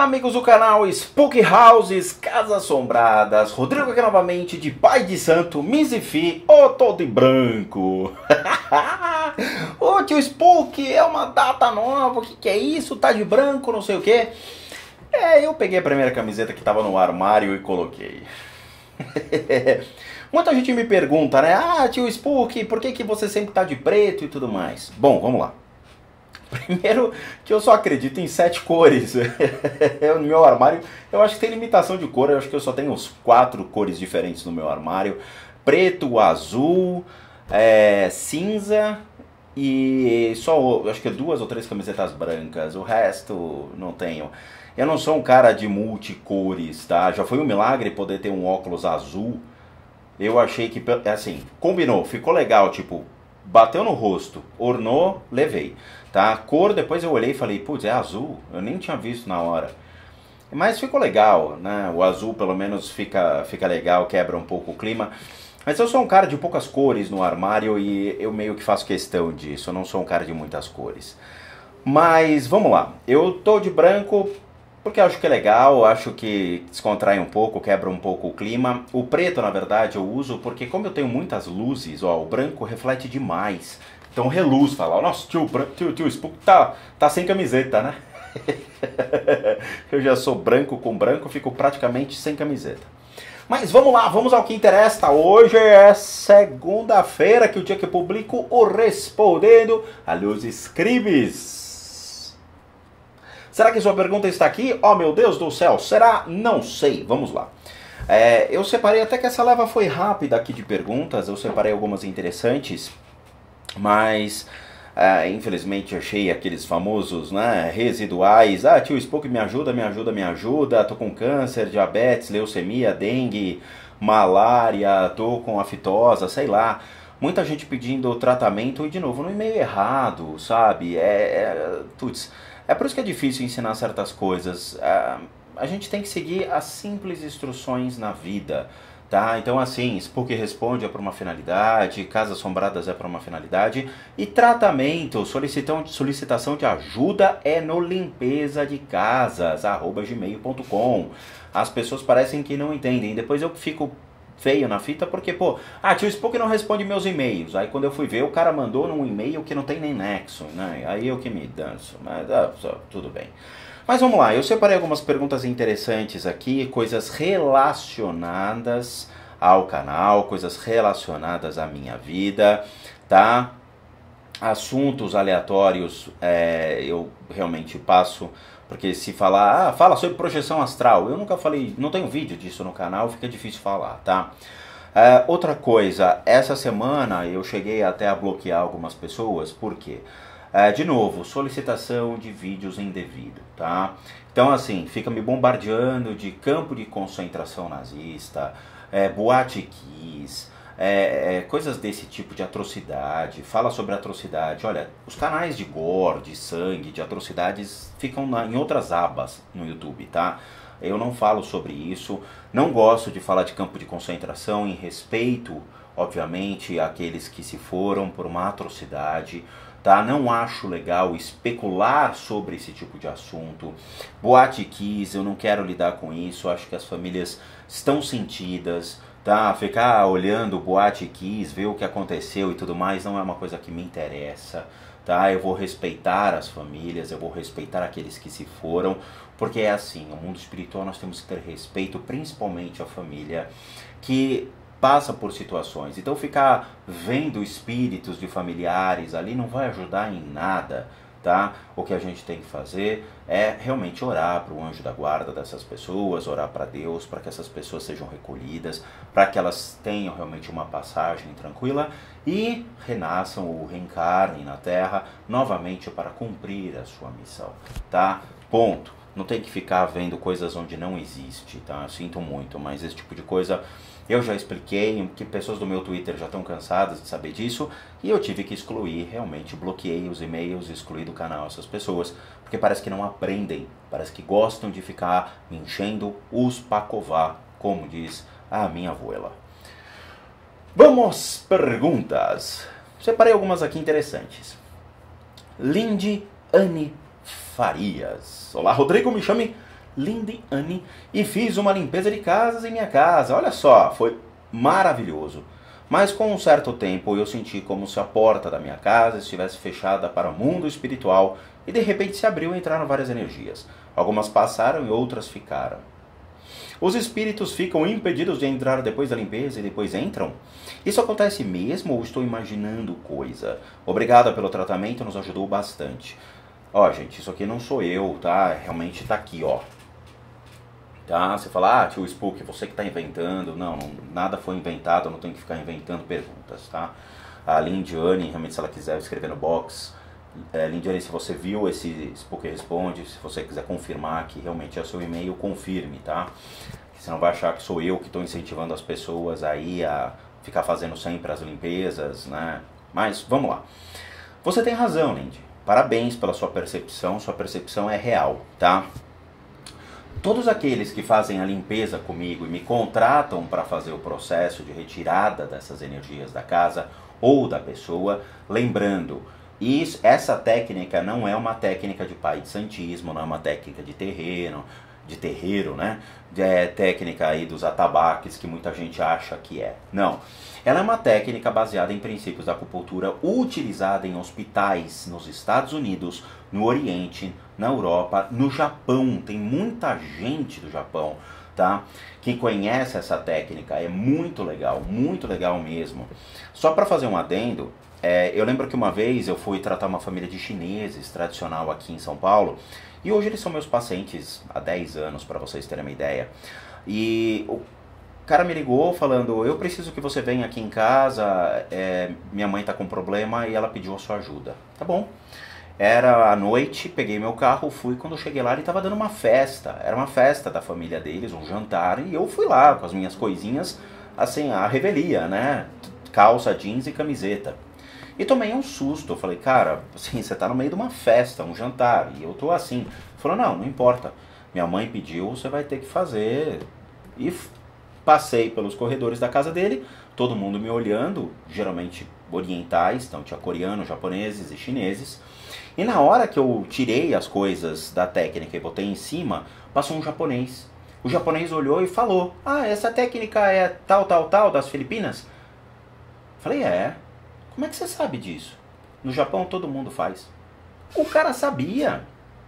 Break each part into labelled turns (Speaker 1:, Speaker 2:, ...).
Speaker 1: amigos do canal Spook Houses, Casas Assombradas, Rodrigo aqui novamente de Pai de Santo, Mizifi, tô de branco. Ô tio Spook, é uma data nova, o que é isso? Tá de branco, não sei o que. Eu peguei a primeira camiseta que tava no armário e coloquei. Muita gente me pergunta, né? Ah, tio Spook, por que você sempre tá de preto e tudo mais? Bom, vamos lá. Primeiro que eu só acredito em 7 cores. No meu armário eu acho que tem limitação de cor. Eu acho que eu só tenho uns 4 cores diferentes no meu armário: preto, azul, cinza e só acho que 2 ou 3 camisetas brancas. O resto não tenho. Eu não sou um cara de multicores, tá? Já foi um milagre poder ter um óculos azul. Eu achei que, assim, combinou, ficou legal, tipo, bateu no rosto, ornou, levei. Tá? A cor, depois eu olhei e falei, putz, é azul, eu nem tinha visto na hora. Mas ficou legal, né? O azul pelo menos fica legal, quebra um pouco o clima. Mas eu sou um cara de poucas cores no armário e eu meio que faço questão disso, eu não sou um cara de muitas cores. Mas vamos lá, eu tô de branco porque acho que é legal, acho que descontrai um pouco, quebra um pouco o clima. O preto, na verdade, eu uso porque como eu tenho muitas luzes, ó, o branco reflete demais. Então reluz, fala, nossa, tio Spook tá sem camiseta, né? Eu já sou branco com branco, fico praticamente sem camiseta. Mas vamos lá, vamos ao que interessa. Hoje é segunda-feira, que é o dia que eu publico o Respondendo a Los Inscribes. Será que sua pergunta está aqui? Oh meu Deus do céu, será? Não sei, vamos lá. Eu separei, até que essa leva foi rápida aqui de perguntas, eu separei algumas interessantes. Mas, infelizmente, achei aqueles famosos, né, residuais. Ah, tio Spook, me ajuda, tô com câncer, diabetes, leucemia, dengue, malária, tô com aftosa, sei lá. Muita gente pedindo tratamento e, de novo, no e-mail errado, sabe? Putz, é por isso que é difícil ensinar certas coisas. A gente tem que seguir as simples instruções na vida. Tá? Então assim, Spook Responde é para uma finalidade, Casas Assombradas é para uma finalidade e tratamento, solicitação de ajuda é no limpeza de casas, @gmail.com. As pessoas parecem que não entendem, depois eu fico feio na fita porque, tio Spook não responde meus e-mails. Aí quando eu fui ver, o cara mandou num e-mail que não tem nem nexo, né? Aí eu que me danço, mas tudo bem. Mas vamos lá, eu separei algumas perguntas interessantes aqui, coisas relacionadas ao canal, coisas relacionadas à minha vida, tá? Assuntos aleatórios eu realmente passo, porque se falar, fala sobre projeção astral, eu nunca falei, não tenho vídeo disso no canal, fica difícil falar, tá? Outra coisa, essa semana eu cheguei até a bloquear algumas pessoas, por quê? De novo, solicitação de vídeos indevido, tá? Então assim, fica me bombardeando de campo de concentração nazista, boate kiss, coisas desse tipo de atrocidade, fala sobre atrocidade. Olha, os canais de gore, de sangue, de atrocidades ficam em outras abas no YouTube, tá? Eu não falo sobre isso, não gosto de falar de campo de concentração em respeito, obviamente, àqueles que se foram por uma atrocidade. Tá? Não acho legal especular sobre esse tipo de assunto. Boate kiss, eu não quero lidar com isso. Acho que as famílias estão sentidas, tá? Ficar olhando boate kiss, ver o que aconteceu e tudo mais não é uma coisa que me interessa, tá? Eu vou respeitar as famílias, eu vou respeitar aqueles que se foram, porque é assim, no mundo espiritual nós temos que ter respeito, principalmente a família que passa por situações. Então ficar vendo espíritos de familiares ali não vai ajudar em nada, tá? O que a gente tem que fazer é realmente orar para o anjo da guarda dessas pessoas, orar para Deus, para que essas pessoas sejam recolhidas, para que elas tenham realmente uma passagem tranquila e renasçam ou reencarnem na Terra novamente para cumprir a sua missão, tá? Ponto. Não tem que ficar vendo coisas onde não existe, tá? Sinto muito, mas esse tipo de coisa eu já expliquei, que pessoas do meu Twitter já estão cansadas de saber disso, e eu tive que excluir, realmente bloqueei os e-mails, excluí do canal essas pessoas, porque parece que não aprendem, parece que gostam de ficar me enchendo os pacová, como diz a minha abuela. Vamos, perguntas. Separei algumas aqui interessantes. Lindy Anne Farias. Olá, Rodrigo, me chame Lindiane, e fiz uma limpeza de casas em minha casa. Olha só, foi maravilhoso. Mas com um certo tempo eu senti como se a porta da minha casa estivesse fechada para o mundo espiritual e de repente se abriu e entraram várias energias. Algumas passaram e outras ficaram. Os espíritos ficam impedidos de entrar depois da limpeza e depois entram? Isso acontece mesmo ou estou imaginando coisa? Obrigada pelo tratamento, nos ajudou bastante. Ó, gente, isso aqui não sou eu, tá? Realmente tá aqui, ó. Tá? Você fala, tio Spook, você que tá inventando. Não, nada foi inventado, eu não tenho que ficar inventando perguntas, tá? A Lindiane, realmente, se ela quiser escrever no box. Lindiane, se você viu esse Spook Responde, se você quiser confirmar que realmente é o seu e-mail, confirme, tá? Você não vai achar que sou eu que estou incentivando as pessoas aí a ficar fazendo sempre as limpezas, né? Mas, vamos lá. Você tem razão, Lindy. Parabéns pela sua percepção é real, tá? Todos aqueles que fazem a limpeza comigo e me contratam para fazer o processo de retirada dessas energias da casa ou da pessoa, lembrando, essa técnica não é uma técnica de pai de santismo, não é uma técnica de terreiro, né? É técnica aí dos atabaques que muita gente acha que é. Não. Ela é uma técnica baseada em princípios da acupuntura utilizada em hospitais nos Estados Unidos, no Oriente, na Europa, no Japão. Tem muita gente do Japão, tá? Que conhece essa técnica. É muito legal mesmo. Só para fazer um adendo, eu lembro que uma vez eu fui tratar uma família de chineses tradicional aqui em São Paulo. E hoje eles são meus pacientes há 10 anos, para vocês terem uma ideia. E o cara me ligou falando, eu preciso que você venha aqui em casa, minha mãe tá com problema e ela pediu a sua ajuda. Tá bom. Era à noite, peguei meu carro, fui, quando eu cheguei lá ele tava dando uma festa. Era uma festa da família deles, um jantar, e eu fui lá com as minhas coisinhas, assim, a revelia, né? Calça, jeans e camiseta. E tomei um susto, eu falei, cara, assim, você tá no meio de uma festa, um jantar, e eu tô assim. Ele falou, não importa, minha mãe pediu, você vai ter que fazer. E passei pelos corredores da casa dele, todo mundo me olhando, geralmente orientais, então tinha coreanos, japoneses e chineses. E na hora que eu tirei as coisas da técnica e botei em cima, passou um japonês. O japonês olhou e falou, essa técnica é tal, das Filipinas? Falei, como é que você sabe disso? No Japão todo mundo faz. O cara sabia.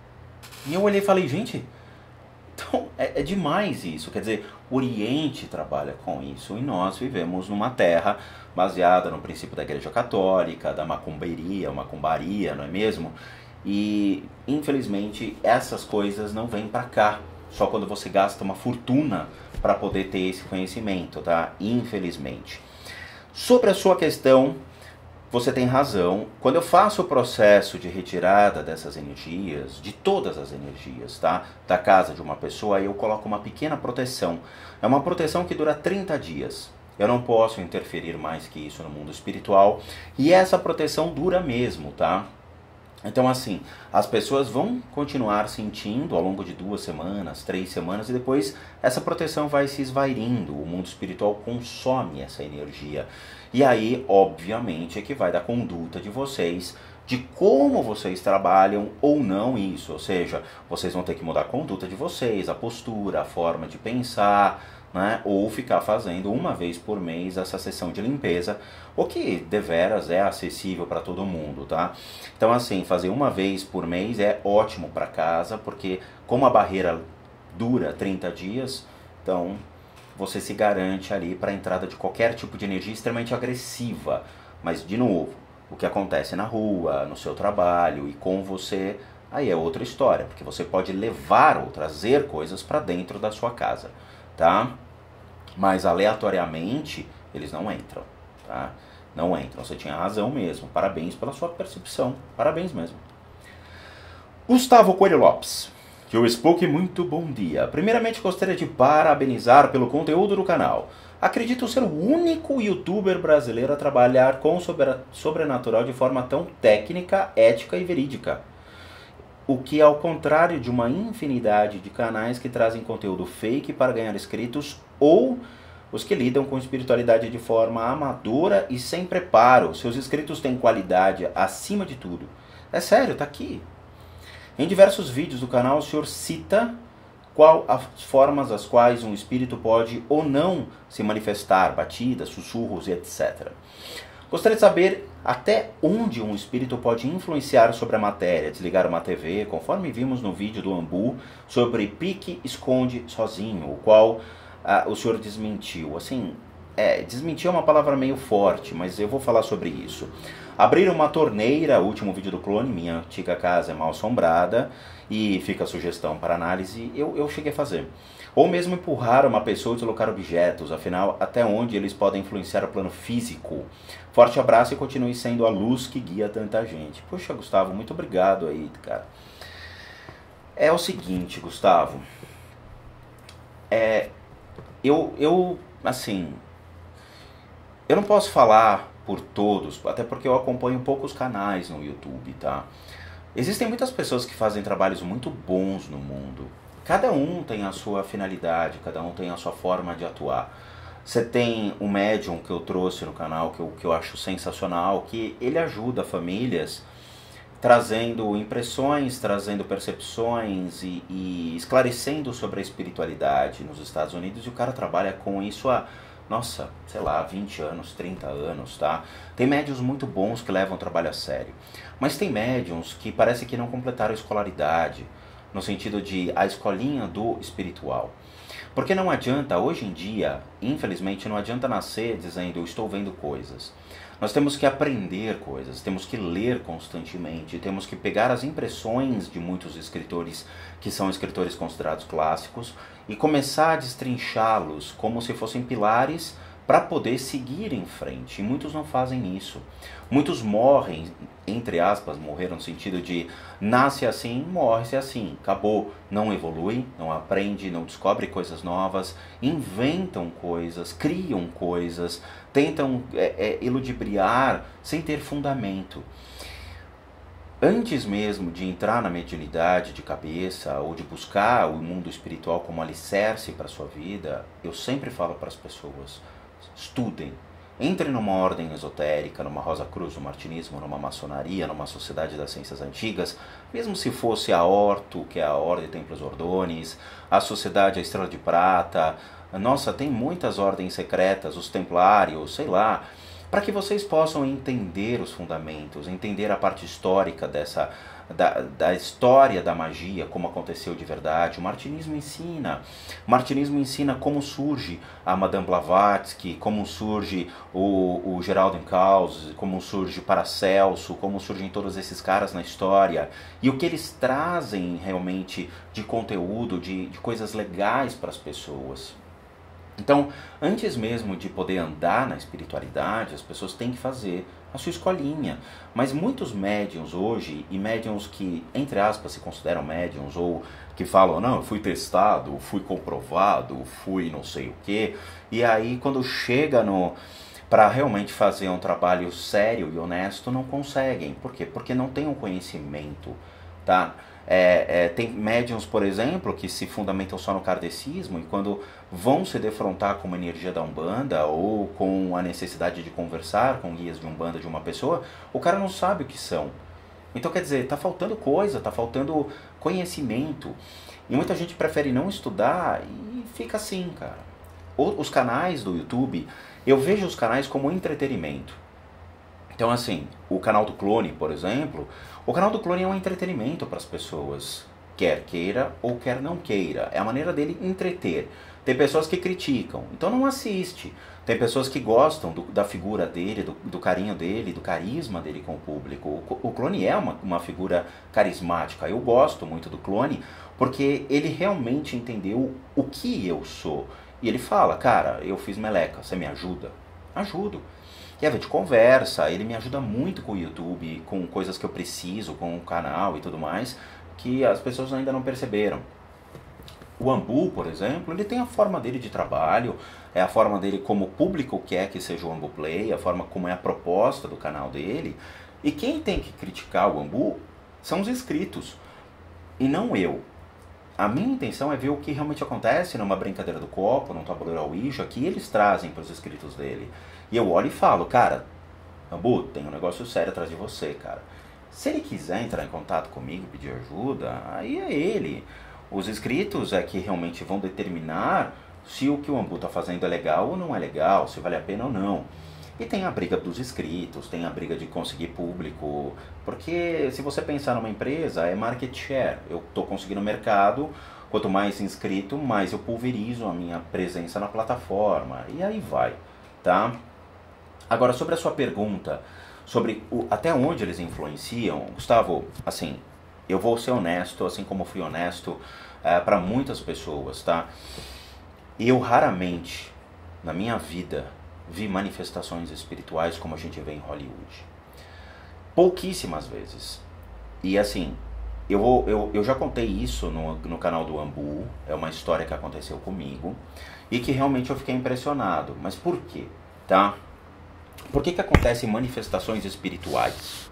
Speaker 1: E eu olhei e falei, gente, então é demais isso. Quer dizer, o Oriente trabalha com isso e nós vivemos numa terra baseada no princípio da Igreja Católica, da macumbaria, não é mesmo? E, infelizmente, essas coisas não vêm pra cá. Só quando você gasta uma fortuna para poder ter esse conhecimento, tá? Infelizmente. Sobre a sua questão, você tem razão. Quando eu faço o processo de retirada dessas energias, de todas as energias, tá? Da casa de uma pessoa, eu coloco uma pequena proteção. É uma proteção que dura 30 dias. Eu não posso interferir mais que isso no mundo espiritual. E essa proteção dura mesmo, tá? Então, assim, as pessoas vão continuar sentindo ao longo de 2 semanas, 3 semanas, e depois essa proteção vai se esvairindo. O mundo espiritual consome essa energia. E aí, obviamente, é que vai da conduta de vocês, de como vocês trabalham ou não isso. Ou seja, vocês vão ter que mudar a conduta de vocês, a postura, a forma de pensar, né? Ou ficar fazendo uma vez por mês essa sessão de limpeza, o que deveras é acessível para todo mundo, tá? Então, assim, fazer uma vez por mês é ótimo para casa, porque como a barreira dura 30 dias, então você se garante ali para a entrada de qualquer tipo de energia extremamente agressiva. Mas, de novo, o que acontece na rua, no seu trabalho e com você, aí é outra história, porque você pode levar ou trazer coisas para dentro da sua casa, tá? Mas aleatoriamente eles não entram, tá? Não entram, você tinha razão mesmo. Parabéns pela sua percepção, parabéns mesmo. Gustavo Coelho Lopes. Tio Spook, muito bom dia. Primeiramente gostaria de parabenizar pelo conteúdo do canal. Acredito ser o único youtuber brasileiro a trabalhar com sobrenatural de forma tão técnica, ética e verídica. O que, ao contrário de uma infinidade de canais que trazem conteúdo fake para ganhar inscritos, ou os que lidam com espiritualidade de forma amadora e sem preparo. Seus inscritos têm qualidade acima de tudo. É sério, tá aqui. Em diversos vídeos do canal, o senhor cita qual as formas as quais um espírito pode ou não se manifestar, batidas, sussurros e etc. Gostaria de saber até onde um espírito pode influenciar sobre a matéria, desligar uma TV, conforme vimos no vídeo do Ambu sobre pique esconde sozinho, o qual o senhor desmentiu. Assim, desmentir é uma palavra meio forte, mas eu vou falar sobre isso. Abrir uma torneira, o último vídeo do clone, minha antiga casa é mal assombrada, e fica a sugestão para análise, eu cheguei a fazer. Ou mesmo empurrar uma pessoa e deslocar objetos, afinal, até onde eles podem influenciar o plano físico. Forte abraço e continue sendo a luz que guia tanta gente. Poxa, Gustavo, muito obrigado aí, cara. É o seguinte, Gustavo. Assim, eu não posso falar por todos, até porque eu acompanho poucos canais no YouTube, tá? Existem muitas pessoas que fazem trabalhos muito bons no mundo. Cada um tem a sua finalidade, cada um tem a sua forma de atuar. Você tem um médium que eu trouxe no canal, que eu acho sensacional, que ele ajuda famílias trazendo impressões, trazendo percepções e esclarecendo sobre a espiritualidade nos Estados Unidos. E o cara trabalha com isso há, nossa, sei lá, 20 anos, 30 anos, tá? Tem médiums muito bons que levam o trabalho a sério. Mas tem médiums que parece que não completaram a escolaridade, no sentido de a escolinha do espiritual. Porque não adianta, hoje em dia, infelizmente, não adianta nascer dizendo eu estou vendo coisas. Nós temos que aprender coisas, temos que ler constantemente, temos que pegar as impressões de muitos escritores que são escritores considerados clássicos e começar a destrinchá-los como se fossem pilares para poder seguir em frente. E muitos não fazem isso. Muitos morrem, entre aspas, morreram no sentido de nasce assim, morre-se assim, acabou. Não evolui, não aprende, não descobre coisas novas, inventam coisas, criam coisas, tentam eludibriar sem ter fundamento. Antes mesmo de entrar na mediunidade de cabeça ou de buscar o mundo espiritual como alicerce para a sua vida, eu sempre falo para as pessoas: estudem. Entre numa ordem esotérica, numa Rosa Cruz, no martinismo, numa maçonaria, numa sociedade das ciências antigas, mesmo se fosse a Orto, que é a Ordem de Templos Ordones, a Sociedade a Estrela de Prata, nossa, tem muitas ordens secretas, os Templários, sei lá, para que vocês possam entender os fundamentos, entender a parte histórica da história da magia, como aconteceu de verdade. O martinismo ensina como surge a Madame Blavatsky, como surge o Geraldo Encausse, como surge Paracelso, como surgem todos esses caras na história, e o que eles trazem realmente de conteúdo, de coisas legais para as pessoas. Então, antes mesmo de poder andar na espiritualidade, as pessoas têm que fazer a sua escolinha. Mas muitos médiums hoje, e médiums que, entre aspas, se consideram médiums, ou que falam, não, eu fui testado, fui comprovado, fui não sei o quê, e aí quando chega para realmente fazer um trabalho sério e honesto, não conseguem. Por quê? Porque não tem um conhecimento, tá? Tem médiums, por exemplo, que se fundamentam só no kardecismo e quando vão se defrontar com uma energia da Umbanda ou com a necessidade de conversar com guias de Umbanda de uma pessoa, o cara não sabe o que são. Então, quer dizer, tá faltando coisa, tá faltando conhecimento. E muita gente prefere não estudar e fica assim, cara. Os canais do YouTube, eu vejo os canais como entretenimento. Então, assim, o canal do Clone, por exemplo, o canal do Clone é um entretenimento para as pessoas, quer queira ou quer não queira. É a maneira dele entreter. Tem pessoas que criticam, então não assiste. Tem pessoas que gostam da figura dele, do carinho dele, do carisma dele com o público. O Clone é uma figura carismática. Eu gosto muito do Clone porque ele realmente entendeu o que eu sou. E ele fala, cara, eu fiz meleca, você me ajuda? Ajudo. E a gente conversa, ele me ajuda muito com o YouTube, com coisas que eu preciso, com o canal e tudo mais, que as pessoas ainda não perceberam. O Ambu, por exemplo, ele tem a forma dele de trabalho, é a forma dele como o público quer que seja o Ambu Play, a forma como é a proposta do canal dele. E quem tem que criticar o Ambu são os inscritos, e não eu. A minha intenção é ver o que realmente acontece numa brincadeira do copo, num tabuleiro Ouija, que eles trazem para os inscritos dele. E eu olho e falo, cara, Ambu, tem um negócio sério atrás de você, cara. Se ele quiser entrar em contato comigo, pedir ajuda, aí é ele. Os inscritos é que realmente vão determinar se o que o Ambu está fazendo é legal ou não é legal, se vale a pena ou não. E tem a briga dos inscritos, tem a briga de conseguir público, porque se você pensar numa empresa, é market share. Eu estou conseguindo mercado, quanto mais inscrito, mais eu pulverizo a minha presença na plataforma, e aí vai, tá? Agora, sobre a sua pergunta, sobre até onde eles influenciam, Gustavo, assim, eu vou ser honesto, assim como fui honesto para muitas pessoas, tá? Eu raramente, na minha vida, vi manifestações espirituais como a gente vê em Hollywood. Pouquíssimas vezes. E assim, eu já contei isso no canal do Ambu, é uma história que aconteceu comigo, e que realmente eu fiquei impressionado. Mas por quê? Tá? Por que acontecem manifestações espirituais?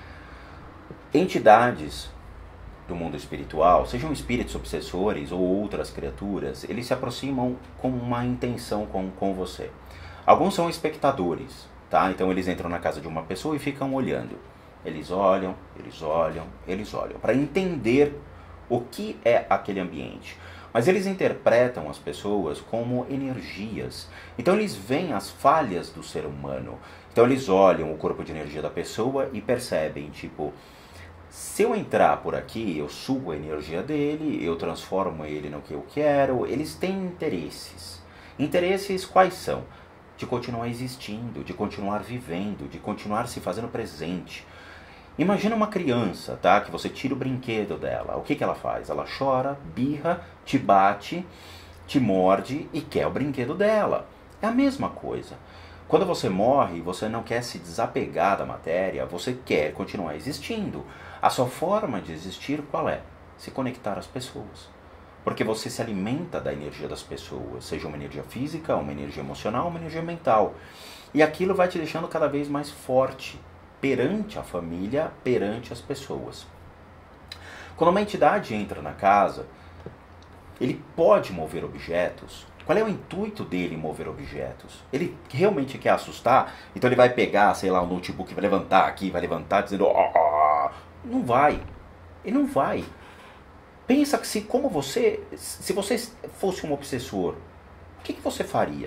Speaker 1: Entidades do mundo espiritual, sejam espíritos obsessores ou outras criaturas, eles se aproximam com uma intenção com você. Alguns são espectadores, tá? Então eles entram na casa de uma pessoa e ficam olhando. Eles olham, eles olham, eles olham, para entender o que é aquele ambiente. Mas eles interpretam as pessoas como energias. Então eles veem as falhas do ser humano. Então eles olham o corpo de energia da pessoa e percebem, tipo, se eu entrar por aqui, eu sugo a energia dele, eu transformo ele no que eu quero. Eles têm interesses. Interesses quais são? De continuar existindo, de continuar vivendo, de continuar se fazendo presente. Imagina uma criança, tá? Que você tira o brinquedo dela. O que ela faz? Ela chora, birra, te bate, te morde e quer o brinquedo dela. É a mesma coisa. Quando você morre, você não quer se desapegar da matéria, você quer continuar existindo. A sua forma de existir qual é? Se conectar às pessoas. Porque você se alimenta da energia das pessoas, seja uma energia física, uma energia emocional, uma energia mental. E aquilo vai te deixando cada vez mais forte perante a família, perante as pessoas. Quando uma entidade entra na casa, ele pode mover objetos. Qual é o intuito dele em mover objetos? Ele realmente quer assustar? Então ele vai pegar, sei lá, o notebook, vai levantar aqui, vai levantar dizendo... Não vai. Ele não vai. Pensa que se você fosse um obsessor, o que você faria?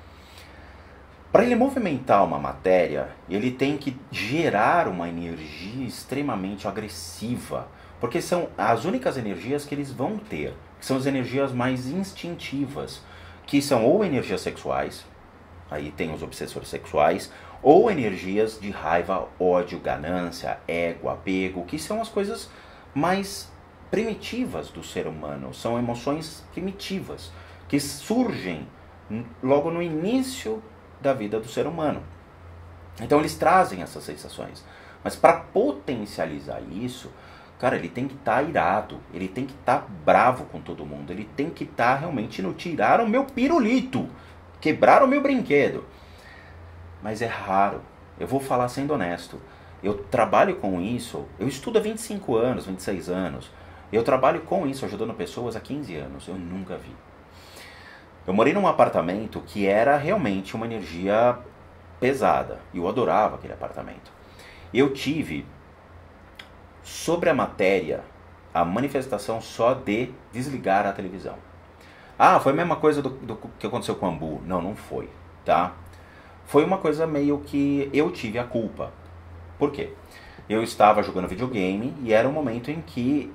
Speaker 1: Para ele movimentar uma matéria, ele tem que gerar uma energia extremamente agressiva, porque são as únicas energias que eles vão ter, que são as energias mais instintivas, que são ou energias sexuais, aí tem os obsessores sexuais, ou energias de raiva, ódio, ganância, ego, apego, que são as coisas mais primitivas do ser humano, são emoções primitivas, que surgem logo no início da vida do ser humano. Então eles trazem essas sensações. Mas para potencializar isso, cara, ele tem que estar irado, ele tem que estar bravo com todo mundo, ele tem que estar realmente no tirar o meu pirulito, quebrar o meu brinquedo. Mas é raro. Eu vou falar sendo honesto. Eu trabalho com isso, eu estudo há 25 anos, 26 anos. Eu trabalho com isso, ajudando pessoas há 15 anos. Eu nunca vi. Eu morei num apartamento que era realmente uma energia pesada. E eu adorava aquele apartamento. Eu tive, sobre a matéria, a manifestação só de desligar a televisão. Ah, foi a mesma coisa do que aconteceu com o Ambu. Não, não foi, tá? Foi uma coisa meio que eu tive a culpa. Por quê? Eu estava jogando videogame e era um momento em que,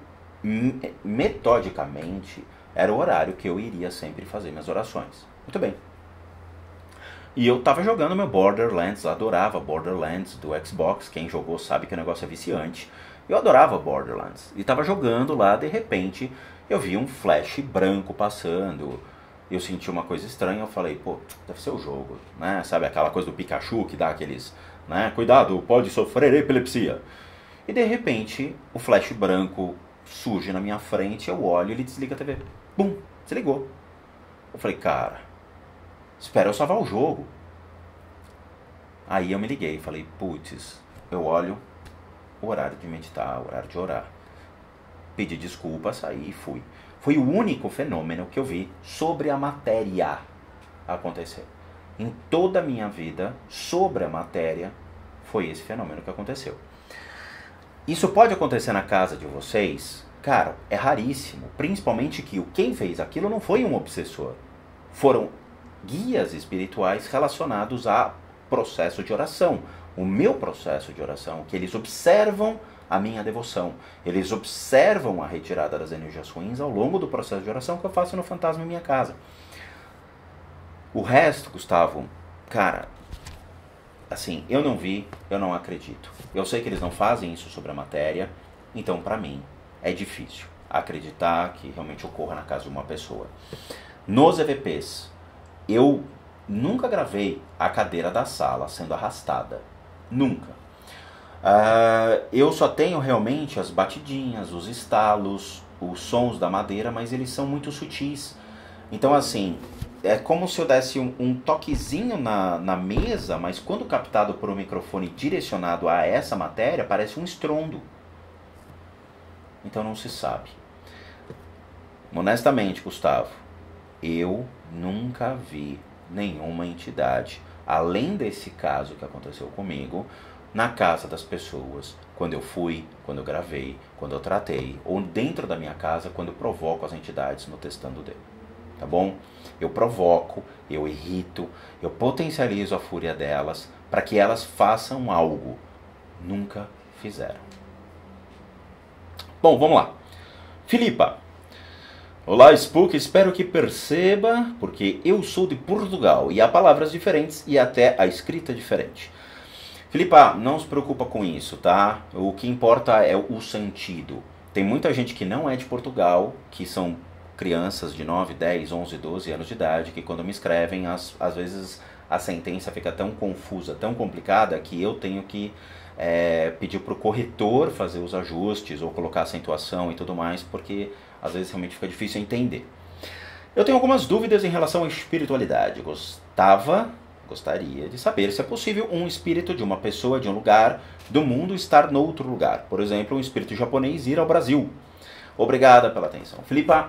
Speaker 1: metodicamente, era o horário que eu iria sempre fazer minhas orações. Muito bem. E eu estava jogando meu Borderlands, adorava Borderlands do Xbox. Quem jogou sabe que o negócio é viciante. Eu adorava Borderlands. E estava jogando lá, de repente, eu vi um flash branco passando. Eu senti uma coisa estranha, eu falei, pô, deve ser o jogo, né? Sabe aquela coisa do Pikachu que dá aqueles, né? Cuidado, pode sofrer epilepsia. E de repente, o flash branco surge na minha frente, eu olho e ele desliga a TV. Bum, desligou. Eu falei, cara, espera eu salvar o jogo. Aí eu me liguei, falei, putz, eu olho o horário de meditar, o horário de orar. Pedi desculpa, saí e fui. Foi o único fenômeno que eu vi sobre a matéria acontecer. Em toda a minha vida, sobre a matéria, foi esse fenômeno que aconteceu. Isso pode acontecer na casa de vocês? cara, é raríssimo. Principalmente que quem fez aquilo não foi um obsessor. Foram guias espirituais relacionados a processo de oração. O meu processo de oração, que eles observam a minha devoção. Eles observam a retirada das energias ruins ao longo do processo de oração que eu faço no Fantasma em Minha Casa. O resto, Gustavo, cara, assim, eu não vi, eu não acredito. Eu sei que eles não fazem isso sobre a matéria, então pra mim é difícil acreditar que realmente ocorra na casa de uma pessoa. Nos EVPs, eu nunca gravei a cadeira da sala sendo arrastada. Nunca. Eu só tenho realmente as batidinhas, os estalos, os sons da madeira, mas eles são muito sutis. Então, assim, é como se eu desse um toquezinho na mesa, mas quando captado por um microfone direcionado a essa matéria, parece um estrondo. Então não se sabe. Honestamente, Gustavo, eu nunca vi nenhuma entidade, além desse caso que aconteceu comigo, na casa das pessoas, quando eu fui, quando eu gravei, quando eu tratei, ou dentro da minha casa, quando eu provoco as entidades no Testando D. Tá bom? Eu provoco, eu irrito, eu potencializo a fúria delas para que elas façam algo. Nunca fizeram. Bom, vamos lá. Filipa. Olá, Spook, espero que perceba, porque eu sou de Portugal e há palavras diferentes e até a escrita diferente. Filipa, não se preocupa com isso, tá? O que importa é o sentido. Tem muita gente que não é de Portugal, que são crianças de 9, 10, 11, 12 anos de idade, que quando me escrevem, às vezes a sentença fica tão confusa, tão complicada, que eu tenho que pedir para o corretor fazer os ajustes ou colocar acentuação e tudo mais, porque às vezes realmente fica difícil entender. Eu tenho algumas dúvidas em relação à espiritualidade. Gostaria de saber se é possível um espírito de uma pessoa de um lugar do mundo estar noutro lugar. Por exemplo, um espírito japonês ir ao Brasil. Obrigada pela atenção. Filipa,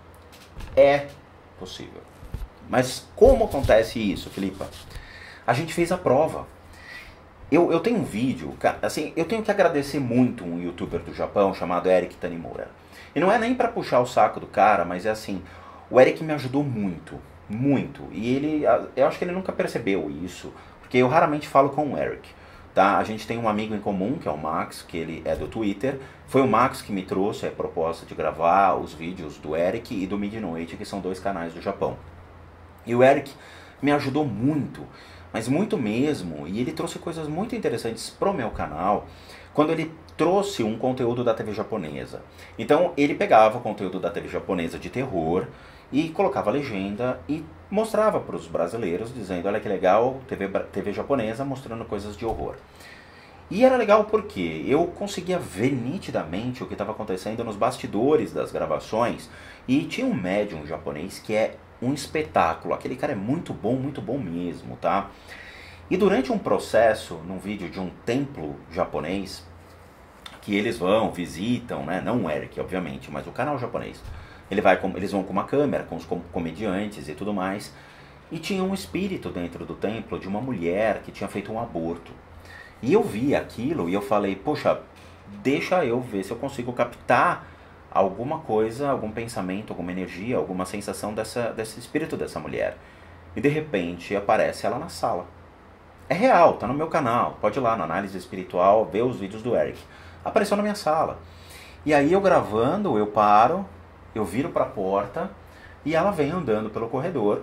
Speaker 1: é possível. Mas como acontece isso, Filipa? A gente fez a prova. Eu tenho um vídeo, assim, eu tenho que agradecer muito um youtuber do Japão chamado Eric Tanimura. E não é nem pra puxar o saco do cara, mas é assim, o Eric me ajudou muito, muito. E eu acho que ele nunca percebeu isso, porque eu raramente falo com o Eric. Tá? A gente tem um amigo em comum, que é o Max, que ele é do Twitter. Foi o Max que me trouxe a proposta de gravar os vídeos do Eric e do Midnoite, que são 2 canais do Japão. E o Eric me ajudou muito, mas muito mesmo, e ele trouxe coisas muito interessantes pro meu canal, quando ele trouxe um conteúdo da TV japonesa. Então ele pegava o conteúdo da TV japonesa de terror e colocava legenda e mostrava para os brasileiros, dizendo, olha que legal, TV japonesa mostrando coisas de horror. E era legal porque eu conseguia ver nitidamente o que estava acontecendo nos bastidores das gravações, e tinha um médium japonês que é um espetáculo, aquele cara é muito bom mesmo, tá? E durante um processo, num vídeo de um templo japonês, que eles vão, visitam, né? Não o Eric, obviamente, mas o canal japonês. Eles vão com uma câmera, com os comediantes e tudo mais. E tinha um espírito dentro do templo de uma mulher que tinha feito um aborto. E eu vi aquilo e eu falei, poxa, deixa eu ver se eu consigo captar alguma coisa, algum pensamento, alguma energia, alguma sensação desse espírito dessa mulher. E de repente aparece ela na sala. É real, tá no meu canal, pode ir lá na Análise Espiritual, ver os vídeos do Eric. Apareceu na minha sala. E aí eu gravando, eu paro, eu viro para a porta e ela vem andando pelo corredor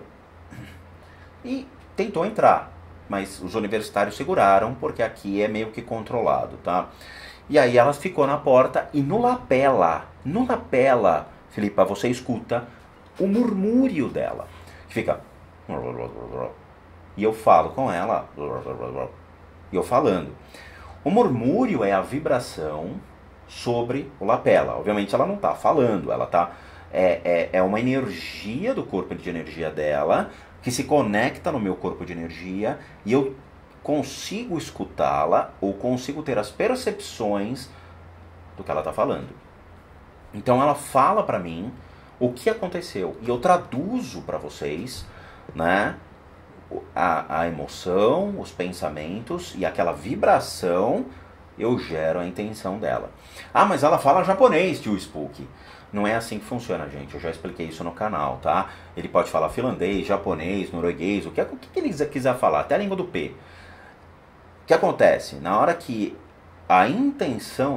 Speaker 1: e tentou entrar, mas os universitários seguraram porque aqui é meio que controlado, tá? E aí ela ficou na porta e no lapela, Filipa, você escuta o murmúrio dela, que fica... E eu falo com ela, e eu falando. O murmúrio é a vibração sobre o lapela. Obviamente ela não está falando, ela está... É uma energia do corpo de energia dela que se conecta no meu corpo de energia e eu consigo escutá-la ou consigo ter as percepções do que ela está falando. Então ela fala para mim o que aconteceu e eu traduzo para vocês, né, a emoção, os pensamentos e aquela vibração eu gero a intenção dela. Ah, mas ela fala japonês, tio Spook. Não é assim que funciona, gente. Eu já expliquei isso no canal, tá? Ele pode falar finlandês, japonês, norueguês, o que ele quiser falar, até a língua do P. O que acontece? Na hora que a intenção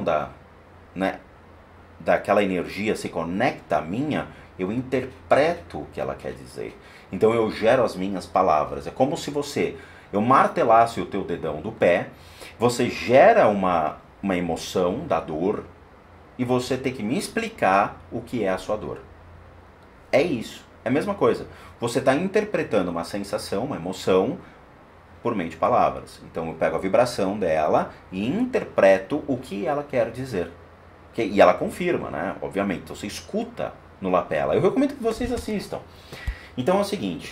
Speaker 1: daquela energia se conecta à minha, eu interpreto o que ela quer dizer. Então eu gero as minhas palavras. É como se eu martelasse o teu dedão do pé, você gera uma emoção da dor e você tem que me explicar o que é a sua dor. É isso. É a mesma coisa. Você está interpretando uma sensação, uma emoção, por meio de palavras. Então eu pego a vibração dela e interpreto o que ela quer dizer. E ela confirma, né? Obviamente. Então você escuta no lapela. Eu recomendo que vocês assistam. Então é o seguinte.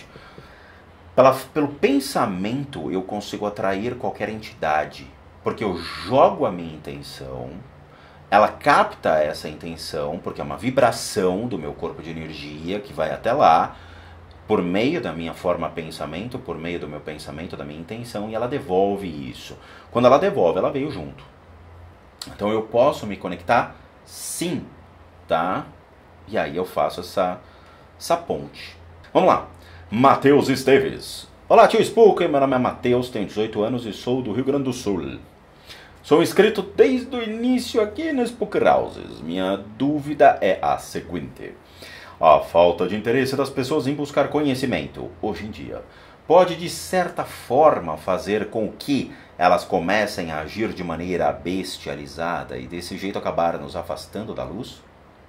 Speaker 1: Pelo pensamento eu consigo atrair qualquer entidade. Porque eu jogo a minha intenção. Ela capta essa intenção. Porque é uma vibração do meu corpo de energia que vai até lá. Por meio da minha forma pensamento, por meio do meu pensamento, da minha intenção, e ela devolve isso. Quando ela devolve, ela veio junto. Então eu posso me conectar? Sim, tá? E aí eu faço essa ponte. Vamos lá. Matheus Esteves. Olá, tio Spook, meu nome é Matheus, tenho 18 anos e sou do Rio Grande do Sul. Sou inscrito desde o início aqui no Spook Houses. Minha dúvida é a seguinte. A falta de interesse das pessoas em buscar conhecimento, hoje em dia, pode de certa forma fazer com que elas comecem a agir de maneira bestializada e desse jeito acabar nos afastando da luz?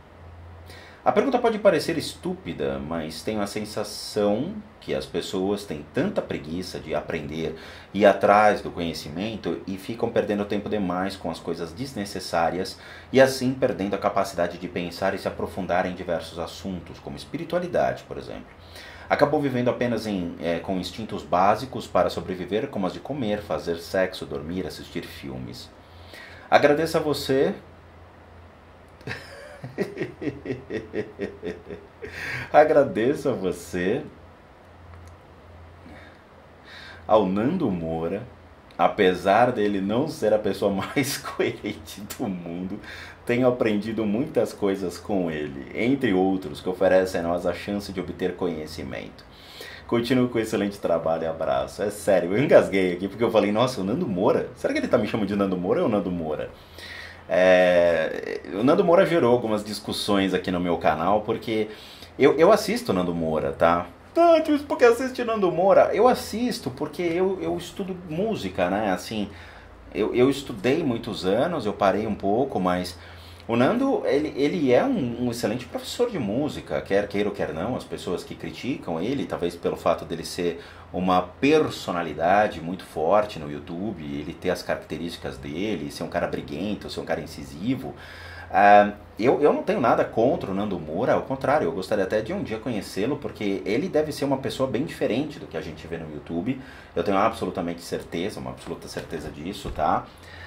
Speaker 1: A pergunta pode parecer estúpida, mas tenho a sensação que as pessoas têm tanta preguiça de aprender e ir atrás do conhecimento e ficam perdendo tempo demais com as coisas desnecessárias e assim perdendo a capacidade de pensar e se aprofundar em diversos assuntos, como espiritualidade, por exemplo. Acabou vivendo apenas com instintos básicos para sobreviver, como as de comer, fazer sexo, dormir, assistir filmes. Agradeço a você... Agradeço a você, ao Nando Moura, apesar dele não ser a pessoa mais coerente do mundo, tenho aprendido muitas coisas com ele, entre outros, que oferecem a nós a chance de obter conhecimento. Continuo com excelente trabalho e abraço. É sério, eu engasguei aqui porque eu falei, nossa, o Nando Moura? Será que ele tá me chamando de Nando Moura ou Nando Moura? O Nando Moura gerou algumas discussões aqui no meu canal, porque eu assisto o Nando Moura, tá? Tanto porque assiste Nando Moura? Eu assisto porque eu estudo música, né? Assim, eu estudei muitos anos, eu parei um pouco, mas o Nando, ele é um excelente professor de música, quer queira ou quer não, as pessoas que criticam ele, talvez pelo fato dele ser uma personalidade muito forte no YouTube, ele ter as características dele, ser um cara briguento, ser um cara incisivo. Eu não tenho nada contra o Nando Moura, ao contrário, eu gostaria até de um dia conhecê-lo, porque ele deve ser uma pessoa bem diferente do que a gente vê no YouTube. Eu tenho absolutamente certeza, uma absoluta certeza disso, tá?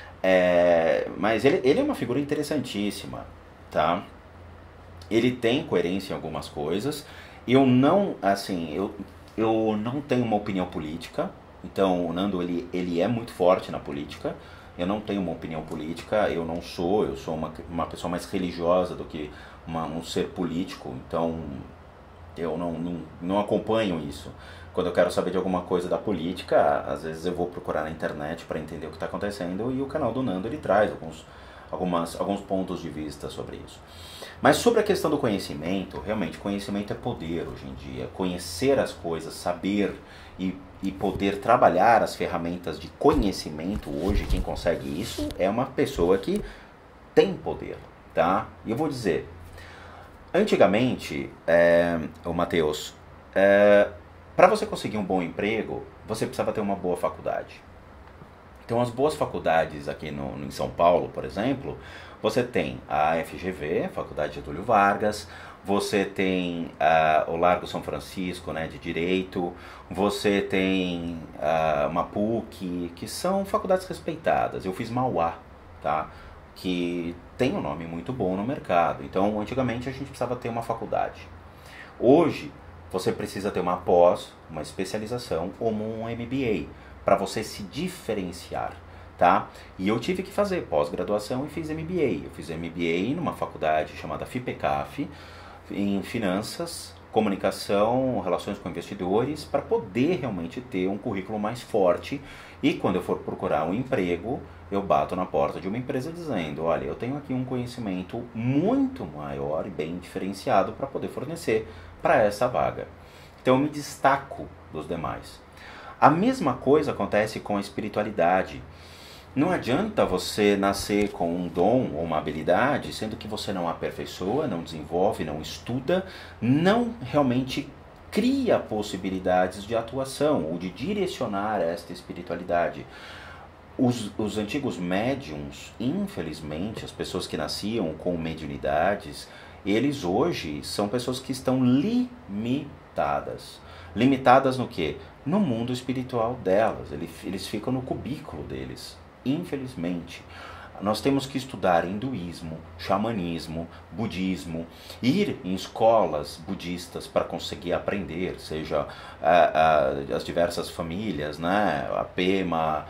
Speaker 1: Mas ele é uma figura interessantíssima, tá? Ele tem coerência em algumas coisas. Eu não tenho uma opinião política. Então o Nando ele é muito forte na política. Eu não tenho uma opinião política. Eu sou uma pessoa mais religiosa do que um ser político. Então eu não acompanho isso. Quando eu quero saber de alguma coisa da política, às vezes eu vou procurar na internet para entender o que está acontecendo, e o canal do Nando ele traz alguns pontos de vista sobre isso. Mas sobre a questão do conhecimento, realmente, conhecimento é poder hoje em dia. Conhecer as coisas, saber e poder trabalhar as ferramentas de conhecimento hoje, quem consegue isso é uma pessoa que tem poder, tá? E eu vou dizer, antigamente, o Matheus, para você conseguir um bom emprego, você precisava ter uma boa faculdade. Então, as boas faculdades aqui em São Paulo, por exemplo, você tem a FGV, Faculdade Getúlio Vargas, você tem o Largo São Francisco, né, de Direito, você tem uma PUC, que são faculdades respeitadas. Eu fiz Mauá, tá? Que tem um nome muito bom no mercado. Então, antigamente a gente precisava ter uma faculdade. Hoje, você precisa ter uma pós, uma especialização ou um MBA para você se diferenciar, tá? E eu tive que fazer pós-graduação e fiz MBA. Eu fiz MBA numa faculdade chamada FIPECAF, em finanças, comunicação, relações com investidores, para poder realmente ter um currículo mais forte. E quando eu for procurar um emprego, eu bato na porta de uma empresa dizendo, olha, eu tenho aqui um conhecimento muito maior e bem diferenciado para poder fornecer para essa vaga. Então eu me destaco dos demais. A mesma coisa acontece com a espiritualidade. Não adianta você nascer com um dom ou uma habilidade, sendo que você não aperfeiçoa, não desenvolve, não estuda, não realmente cria possibilidades de atuação ou de direcionar esta espiritualidade. Os antigos médiums, infelizmente, as pessoas que nasciam com mediunidades, eles hoje são pessoas que estão limitadas. Limitadas no quê? No mundo espiritual delas. Eles ficam no cubículo deles. Infelizmente, nós temos que estudar hinduísmo, xamanismo, budismo, ir em escolas budistas para conseguir aprender, seja as diversas famílias, né? A Pema,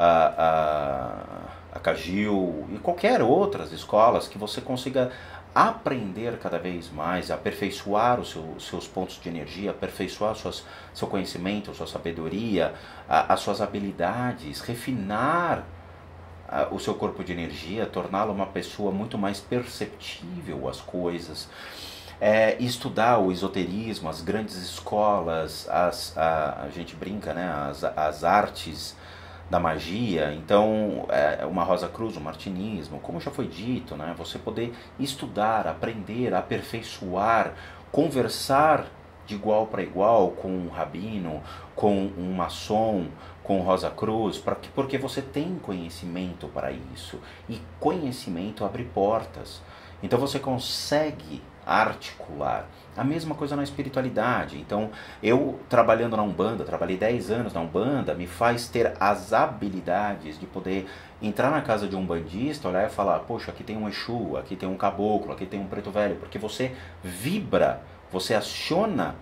Speaker 1: a Kagyu e qualquer outras escolas que você consiga aprender cada vez mais, aperfeiçoar os seus pontos de energia, aperfeiçoar seu conhecimento, sua sabedoria, as suas habilidades, refinar o seu corpo de energia, torná-lo uma pessoa muito mais perceptível às coisas, estudar o esoterismo, as grandes escolas, a gente brinca, né, as artes da magia, então uma Rosa Cruz, um martinismo, como já foi dito, né, você poder estudar, aprender, aperfeiçoar, conversar de igual para igual com um rabino, com um maçom, com Rosa Cruz, porque você tem conhecimento para isso. E conhecimento abre portas. Então você consegue articular. A mesma coisa na espiritualidade. Então, eu trabalhando na Umbanda, trabalhei 10 anos na Umbanda, me faz ter as habilidades de poder entrar na casa de um umbandista, olhar e falar, poxa, aqui tem um Exu, aqui tem um caboclo, aqui tem um preto velho, porque você vibra, você aciona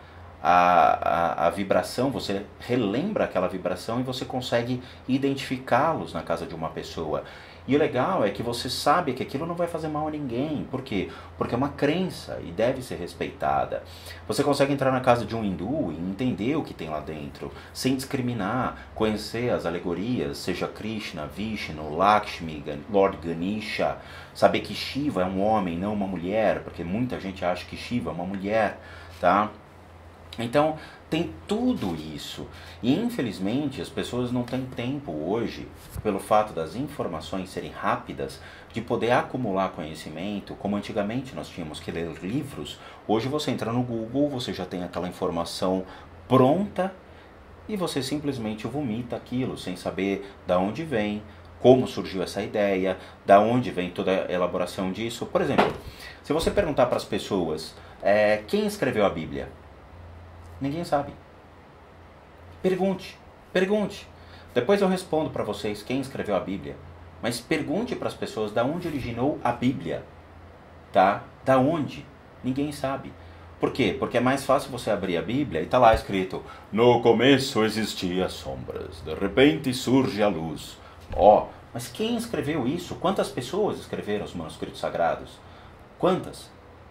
Speaker 1: a vibração, você relembra aquela vibração e você consegue identificá-los na casa de uma pessoa. E o legal é que você sabe que aquilo não vai fazer mal a ninguém. Por quê? Porque é uma crença e deve ser respeitada. Você consegue entrar na casa de um hindu e entender o que tem lá dentro, sem discriminar, conhecer as alegorias, seja Krishna, Vishnu, Lakshmi, Lord Ganesha, saber que Shiva é um homem, não uma mulher, porque muita gente acha que Shiva é uma mulher, tá? Então, tem tudo isso. E, infelizmente, as pessoas não têm tempo hoje, pelo fato das informações serem rápidas, de poder acumular conhecimento, como antigamente nós tínhamos que ler livros. Hoje você entra no Google, você já tem aquela informação pronta e você simplesmente vomita aquilo, sem saber de onde vem, como surgiu essa ideia, da onde vem toda a elaboração disso. Por exemplo, se você perguntar para as pessoas, quem escreveu a Bíblia? Ninguém sabe. Pergunte. Depois eu respondo para vocês quem escreveu a Bíblia. Mas pergunte para as pessoas da onde originou a Bíblia. Tá? Da onde? Ninguém sabe. Por quê? Porque é mais fácil você abrir a Bíblia e tá lá escrito: no começo existiam sombras, de repente surge a luz. Mas quem escreveu isso? Quantas pessoas escreveram os manuscritos sagrados? Quantas?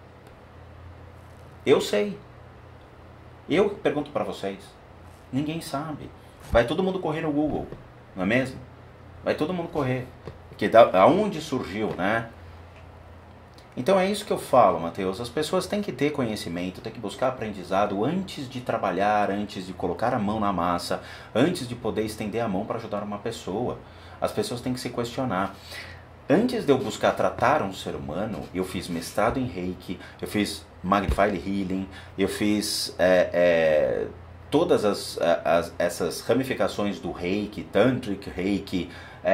Speaker 1: Eu sei. Eu pergunto para vocês, ninguém sabe. Vai todo mundo correr no Google, não é mesmo? Vai todo mundo correr. Porque aonde surgiu, né? Então é isso que eu falo, Mateus. As pessoas têm que ter conhecimento, têm que buscar aprendizado antes de trabalhar, antes de colocar a mão na massa, antes de poder estender a mão para ajudar uma pessoa. As pessoas têm que se questionar. Antes de eu buscar tratar um ser humano, eu fiz mestrado em Reiki, eu fiz Magnified Healing, eu fiz todas essas ramificações do Reiki, Tantric Reiki,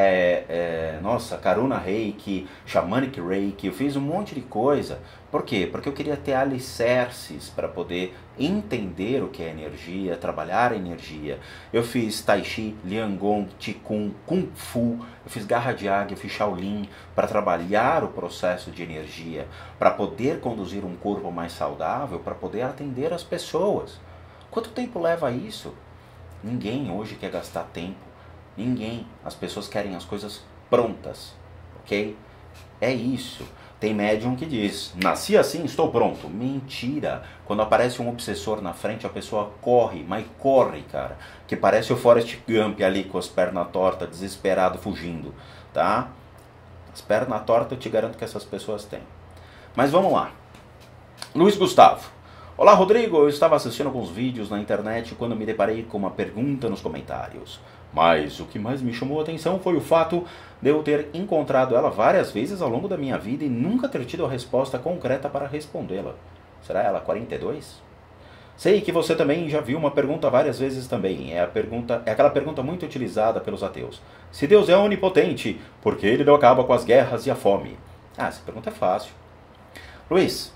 Speaker 1: Karuna Reiki, Shamanic Reiki, eu fiz um monte de coisa. Por quê? Porque eu queria ter alicerces para poder entender o que é energia, trabalhar a energia. Eu fiz Tai Chi, Liangong, Qigong, Kung Fu, eu fiz Garra de Águia, eu fiz Shaolin, para trabalhar o processo de energia, para poder conduzir um corpo mais saudável, para poder atender as pessoas. Quanto tempo leva isso? Ninguém hoje quer gastar tempo Ninguém. As pessoas querem as coisas prontas, ok? É isso. Tem médium que diz, nasci assim, estou pronto. Mentira. Quando aparece um obsessor na frente, a pessoa corre, mas corre, cara. Que parece o Forrest Gump ali com as pernas tortas, desesperado, fugindo, tá? As pernas tortas eu te garanto que essas pessoas têm. Mas vamos lá. Luiz Gustavo. Olá, Rodrigo. Eu estava assistindo alguns vídeos na internet quando me deparei com uma pergunta nos comentários. Mas o que mais me chamou a atenção foi o fato de eu ter encontrado ela várias vezes ao longo da minha vida e nunca ter tido a resposta concreta para respondê-la. Será ela 42? Sei que você também já viu uma pergunta várias vezes também. É aquela pergunta muito utilizada pelos ateus. Se Deus é onipotente, por que ele não acaba com as guerras e a fome? Ah, essa pergunta é fácil. Luiz,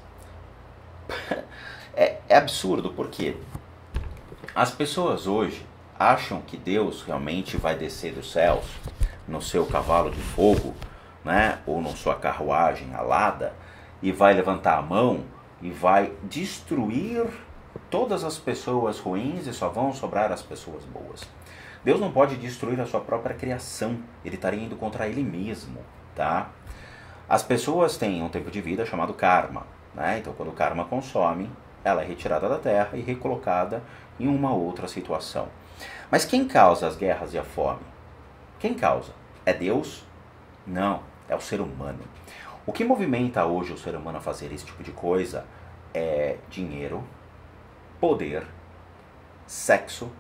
Speaker 1: é absurdo porque as pessoas hoje acham que Deus realmente vai descer dos céus no seu cavalo de fogo, né, ou na sua carruagem alada, e vai levantar a mão e vai destruir todas as pessoas ruins e só vão sobrar as pessoas boas. Deus não pode destruir a sua própria criação, ele estaria indo contra ele mesmo, tá? As pessoas têm um tempo de vida chamado karma, né? Então quando o karma consome, ela é retirada da terra e recolocada em uma outra situação. Mas quem causa as guerras e a fome? Quem causa? É Deus? Não, é o ser humano. O que movimenta hoje o ser humano a fazer esse tipo de coisa é dinheiro, poder, sexo,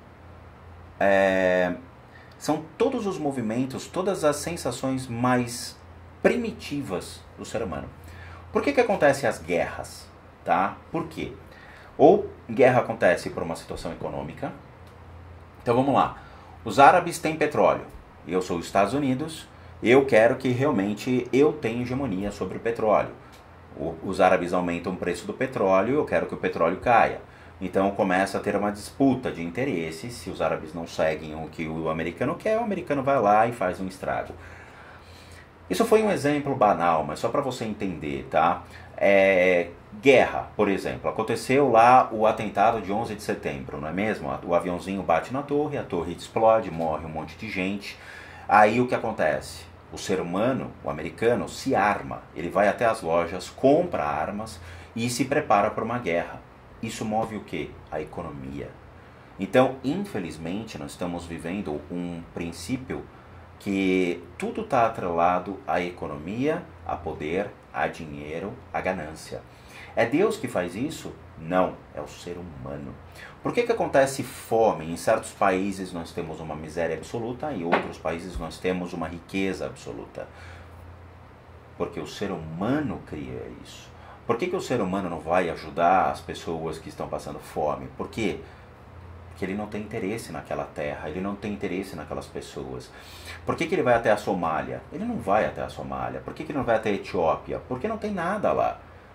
Speaker 1: são todos os movimentos, todas as sensações mais primitivas do ser humano. Por que acontecem as guerras? Tá? Por quê? Ou guerra acontece por uma situação econômica. Então vamos lá. Os árabes têm petróleo. Eu sou os Estados Unidos. Eu quero que realmente eu tenha hegemonia sobre o petróleo. Os árabes aumentam o preço do petróleo. Eu quero que o petróleo caia. Então começa a ter uma disputa de interesses. Se os árabes não seguem o que o americano quer, o americano vai lá e faz um estrago. Isso foi um exemplo banal, mas só para você entender, tá? Guerra, por exemplo. Aconteceu lá o atentado de 11 de setembro, não é mesmo? O aviãozinho bate na torre, a torre explode, morre um monte de gente. Aí o que acontece? O ser humano, o americano, se arma. Ele vai até as lojas, compra armas e se prepara para uma guerra. Isso move o quê? A economia. Então, infelizmente, nós estamos vivendo um princípio que tudo está atrelado à economia, a poder, a dinheiro, a ganância. É Deus que faz isso? Não, é o ser humano. Por que acontece fome? Em certos países nós temos uma miséria absoluta e em outros países nós temos uma riqueza absoluta. Porque o ser humano cria isso. Por que o ser humano não vai ajudar as pessoas que estão passando fome? Por quê? Porque ele não tem interesse naquela terra, ele não tem interesse naquelas pessoas. Por que ele vai até a Somália? Ele não vai até a Somália. Por que ele não vai até a Etiópia? Porque não tem nada lá.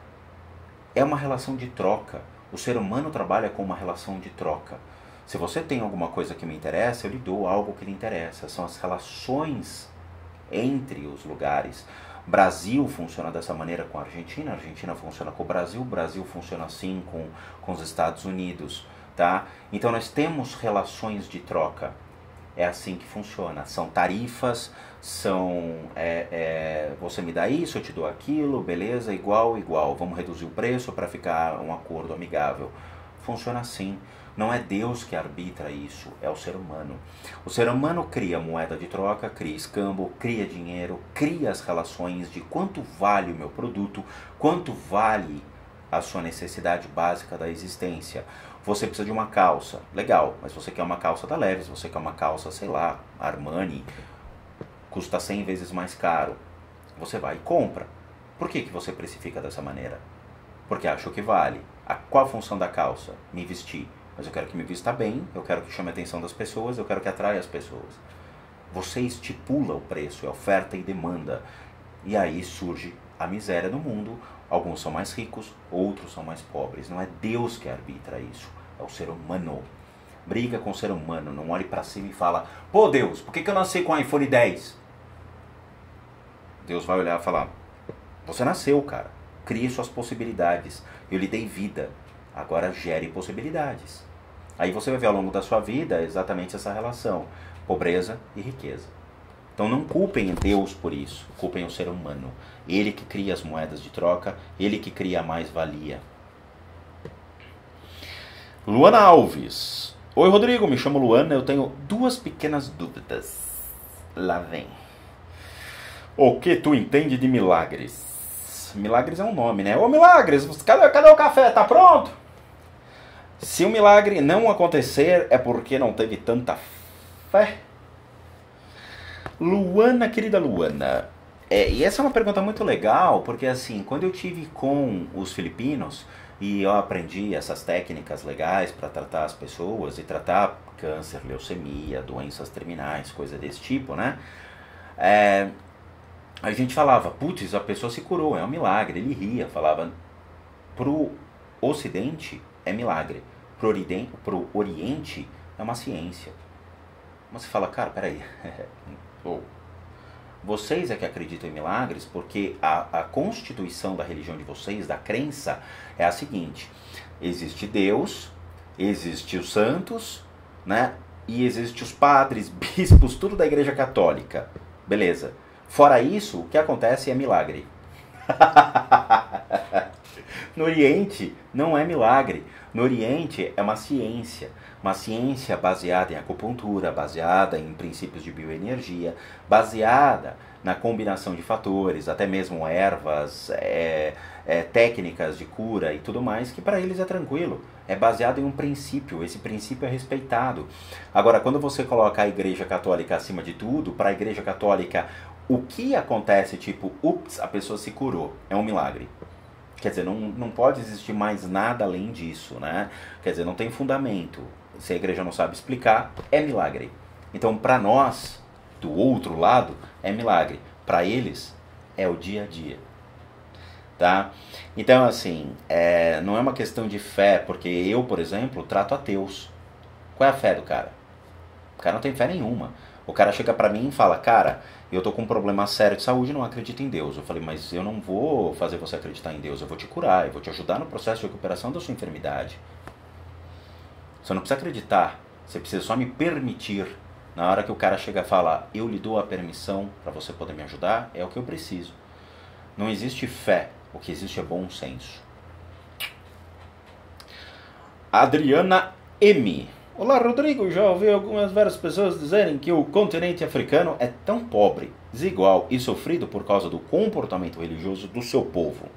Speaker 1: É uma relação de troca. O ser humano trabalha com uma relação de troca. Se você tem alguma coisa que me interessa, eu lhe dou algo que lhe interessa. São as relações entre os lugares. Brasil funciona dessa maneira com a Argentina funciona com o Brasil funciona assim com os Estados Unidos. Tá? Então nós temos relações de troca. É assim que funciona. São tarifas, você me dá isso, eu te dou aquilo, beleza, igual. Vamos reduzir o preço para ficar um acordo amigável. Funciona assim. Não é Deus que arbitra isso, é o ser humano. O ser humano cria moeda de troca, cria escambo, cria dinheiro, cria as relações de quanto vale o meu produto, quanto vale a sua necessidade básica da existência. Você precisa de uma calça, legal, mas você quer uma calça da Levi's, você quer uma calça, sei lá, Armani, custa 100 vezes mais caro. Você vai e compra. Por que você precifica dessa maneira? Porque acha que vale. Qual a função da calça? Me vestir. Mas eu quero que me vista bem, eu quero que chame a atenção das pessoas, eu quero que atraia as pessoas. Você estipula o preço, é oferta e demanda. E aí surge a miséria no mundo. Alguns são mais ricos, outros são mais pobres. Não é Deus que arbitra isso, é o ser humano. Briga com o ser humano, não olhe para cima e fala: pô Deus, por que eu nasci com o iPhone 10? Deus vai olhar e falar: você nasceu, cara, crie suas possibilidades, eu lhe dei vida, agora gere possibilidades. Aí você vai ver ao longo da sua vida exatamente essa relação, pobreza e riqueza. Então não culpem Deus por isso, culpem o ser humano. Ele que cria as moedas de troca, ele que cria a mais-valia. Luana Alves. Oi, Rodrigo, me chamo Luana, eu tenho duas pequenas dúvidas. Lá vem. O que tu entende de milagres? Milagres é um nome, né? Ô, Milagres, cadê o café? Tá pronto? Se o milagre não acontecer, é porque não teve tanta fé. Luana, querida Luana, e essa é uma pergunta muito legal, porque assim, quando eu tive com os filipinos e eu aprendi essas técnicas legais para tratar as pessoas e tratar câncer, leucemia, doenças terminais, coisa desse tipo, né? A gente falava, putz, a pessoa se curou, é um milagre. Ele ria, falava, pro Ocidente é milagre, pro Oriente é uma ciência. Mas você fala, cara, peraí, vocês é que acreditam em milagres porque a constituição da religião de vocês, da crença, é a seguinte: existe Deus, existe os santos, né? E existe os padres, bispos, tudo da Igreja Católica. Beleza. Fora isso, o que acontece é milagre. No Oriente não é milagre. No Oriente é uma ciência baseada em acupuntura, baseada em princípios de bioenergia, baseada na combinação de fatores, até mesmo ervas, técnicas de cura e tudo mais, que para eles é tranquilo. É baseado em um princípio, esse princípio é respeitado. Agora, quando você coloca a Igreja Católica acima de tudo, para a Igreja Católica, o que acontece, tipo, ups, a pessoa se curou, é um milagre. Quer dizer, não pode existir mais nada além disso, né? Quer dizer, não tem fundamento. Se a igreja não sabe explicar, é milagre. Então, para nós, do outro lado, é milagre. Para eles, é o dia a dia. Tá? Então, assim, não é uma questão de fé, porque eu, por exemplo, trato ateus. Qual é a fé do cara? O cara não tem fé nenhuma. O cara chega pra mim e fala, cara, eu tô com um problema sério de saúde e não acredito em Deus. Eu falei, mas eu não vou fazer você acreditar em Deus, eu vou te curar, eu vou te ajudar no processo de recuperação da sua enfermidade. Você não precisa acreditar, você precisa só me permitir. Na hora que o cara chega e fala, eu lhe dou a permissão para você poder me ajudar, é o que eu preciso. Não existe fé, o que existe é bom senso. Adriana M. Olá, Rodrigo, já ouvi várias pessoas dizerem que o continente africano é tão pobre, desigual e sofrido por causa do comportamento religioso do seu povo.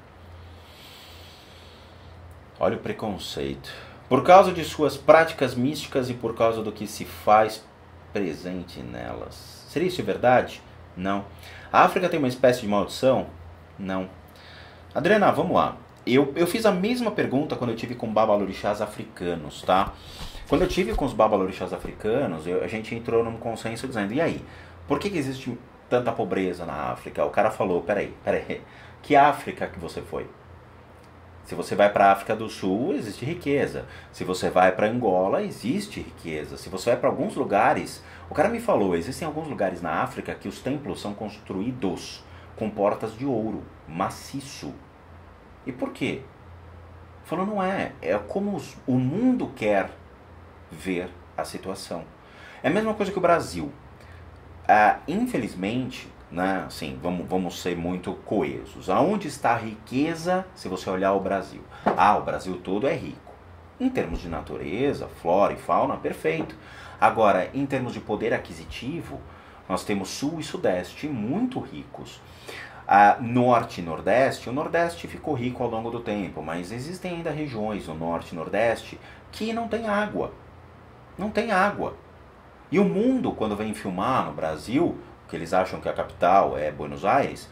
Speaker 1: Olha o preconceito. Por causa de suas práticas místicas e por causa do que se faz presente nelas. Seria isso verdade? Não. A África tem uma espécie de maldição? Não. Adriana, vamos lá. Eu fiz a mesma pergunta quando eu tive com babalorixás africanos, tá? Quando eu tive com os babalorixás africanos, a gente entrou num consenso dizendo, e aí, por que existe tanta pobreza na África? O cara falou, peraí, que África que você foi? Se você vai para a África do Sul, existe riqueza. Se você vai para Angola, existe riqueza. Se você vai para alguns lugares, o cara me falou, existem alguns lugares na África que os templos são construídos com portas de ouro, maciço. E por quê? Falou, não é como o mundo quer ver a situação. É a mesma coisa que o Brasil. Infelizmente, né, assim, vamos ser muito coesos. Aonde está a riqueza se você olhar o Brasil? O Brasil todo é rico. Em termos de natureza, flora e fauna, perfeito. Agora, em termos de poder aquisitivo, nós temos Sul e Sudeste muito ricos. Norte e Nordeste, o Nordeste ficou rico ao longo do tempo, mas existem ainda regiões, o Norte e Nordeste, que não tem água. Não tem água. E o mundo, quando vem filmar no Brasil, que eles acham que a capital é Buenos Aires,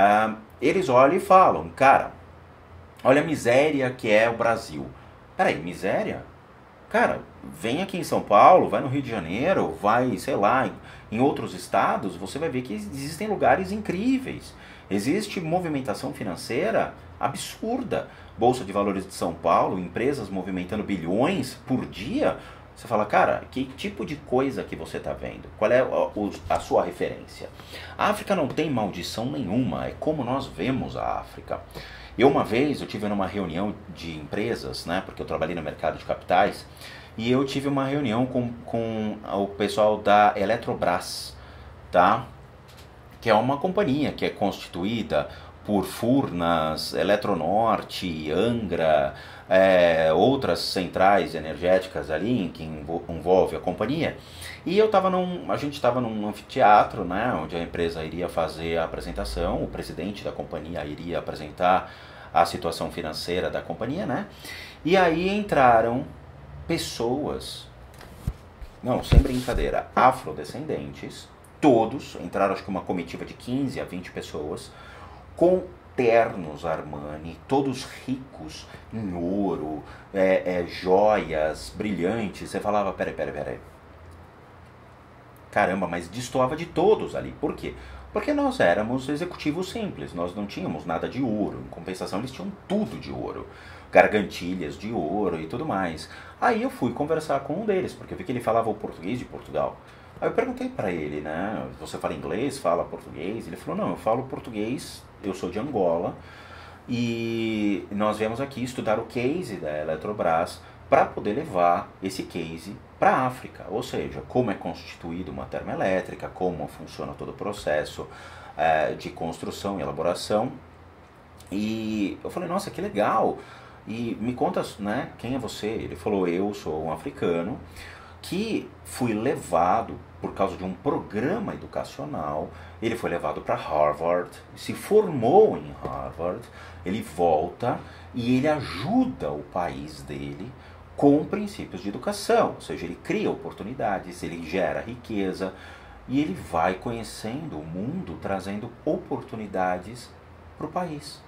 Speaker 1: eles olham e falam, cara, olha a miséria que é o Brasil. Peraí, miséria? Cara, vem aqui em São Paulo, vai no Rio de Janeiro, vai, sei lá, em outros estados, você vai ver que existem lugares incríveis. Existe movimentação financeira absurda. Bolsa de Valores de São Paulo, empresas movimentando bilhões por dia. Você fala, cara, que tipo de coisa que você está vendo? Qual é a sua referência? A África não tem maldição nenhuma, é como nós vemos a África. Uma vez, eu tive numa reunião de empresas, né, porque eu trabalhei no mercado de capitais, e eu tive uma reunião com o pessoal da Eletrobras, tá? Que é uma companhia que é constituída por Furnas, Eletronorte, Angra, outras centrais energéticas ali que envolve a companhia. E a gente estava num anfiteatro, né, onde a empresa iria fazer a apresentação, o presidente da companhia iria apresentar a situação financeira da companhia, né? E aí entraram pessoas, não, sem brincadeira, afrodescendentes, todos, entraram acho que uma comitiva de 15 a 20 pessoas, com ternos Armani, todos ricos em ouro, joias brilhantes. Você falava, peraí. Caramba, mas destoava de todos ali. Por quê? Porque nós éramos executivos simples, nós não tínhamos nada de ouro. Em compensação, eles tinham tudo de ouro. Gargantilhas de ouro e tudo mais. Aí eu fui conversar com um deles, porque eu vi que ele falava o português de Portugal. Aí eu perguntei pra ele, né, você fala inglês, fala português? Ele falou, não, eu falo português, eu sou de Angola, e nós viemos aqui estudar o case da Eletrobras para poder levar esse case para a África, ou seja, como é constituída uma termoelétrica, como funciona todo o processo de construção e elaboração. E eu falei, nossa, que legal, e me conta, né, quem é você? Ele falou, eu sou um africano que fui levado por causa de um programa educacional. Ele foi levado para Harvard, se formou em Harvard, ele volta e ele ajuda o país dele com princípios de educação, ou seja, ele cria oportunidades, ele gera riqueza e ele vai conhecendo o mundo, trazendo oportunidades para o país.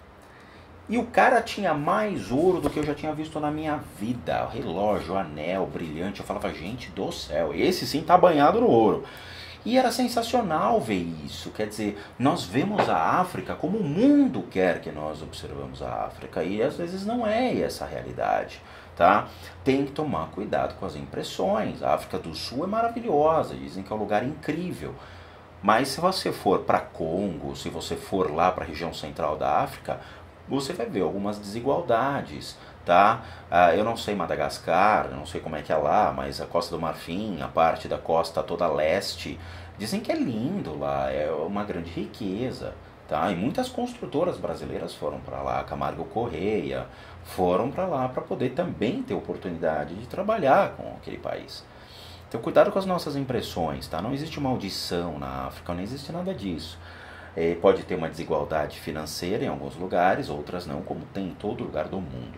Speaker 1: E o cara tinha mais ouro do que eu já tinha visto na minha vida. Relógio, anel, brilhante. Eu falava, gente do céu, esse sim tá banhado no ouro. E era sensacional ver isso. Quer dizer, nós vemos a África como o mundo quer que nós observamos a África. E às vezes não é essa a realidade, tá? Tem que tomar cuidado com as impressões. A África do Sul é maravilhosa, dizem que é um lugar incrível. Mas se você for para Congo, se você for lá para a região central da África, você vai ver algumas desigualdades, tá? Eu não sei Madagascar, eu não sei como é que é lá, mas a Costa do Marfim, a parte da costa toda leste, dizem que é lindo lá, é uma grande riqueza, tá? E muitas construtoras brasileiras foram para lá, Camargo Correia, foram para lá para poder também ter oportunidade de trabalhar com aquele país. Então cuidado com as nossas impressões, tá? Não existe maldição na África, não existe nada disso. Pode ter uma desigualdade financeira em alguns lugares, outras não, como tem em todo lugar do mundo.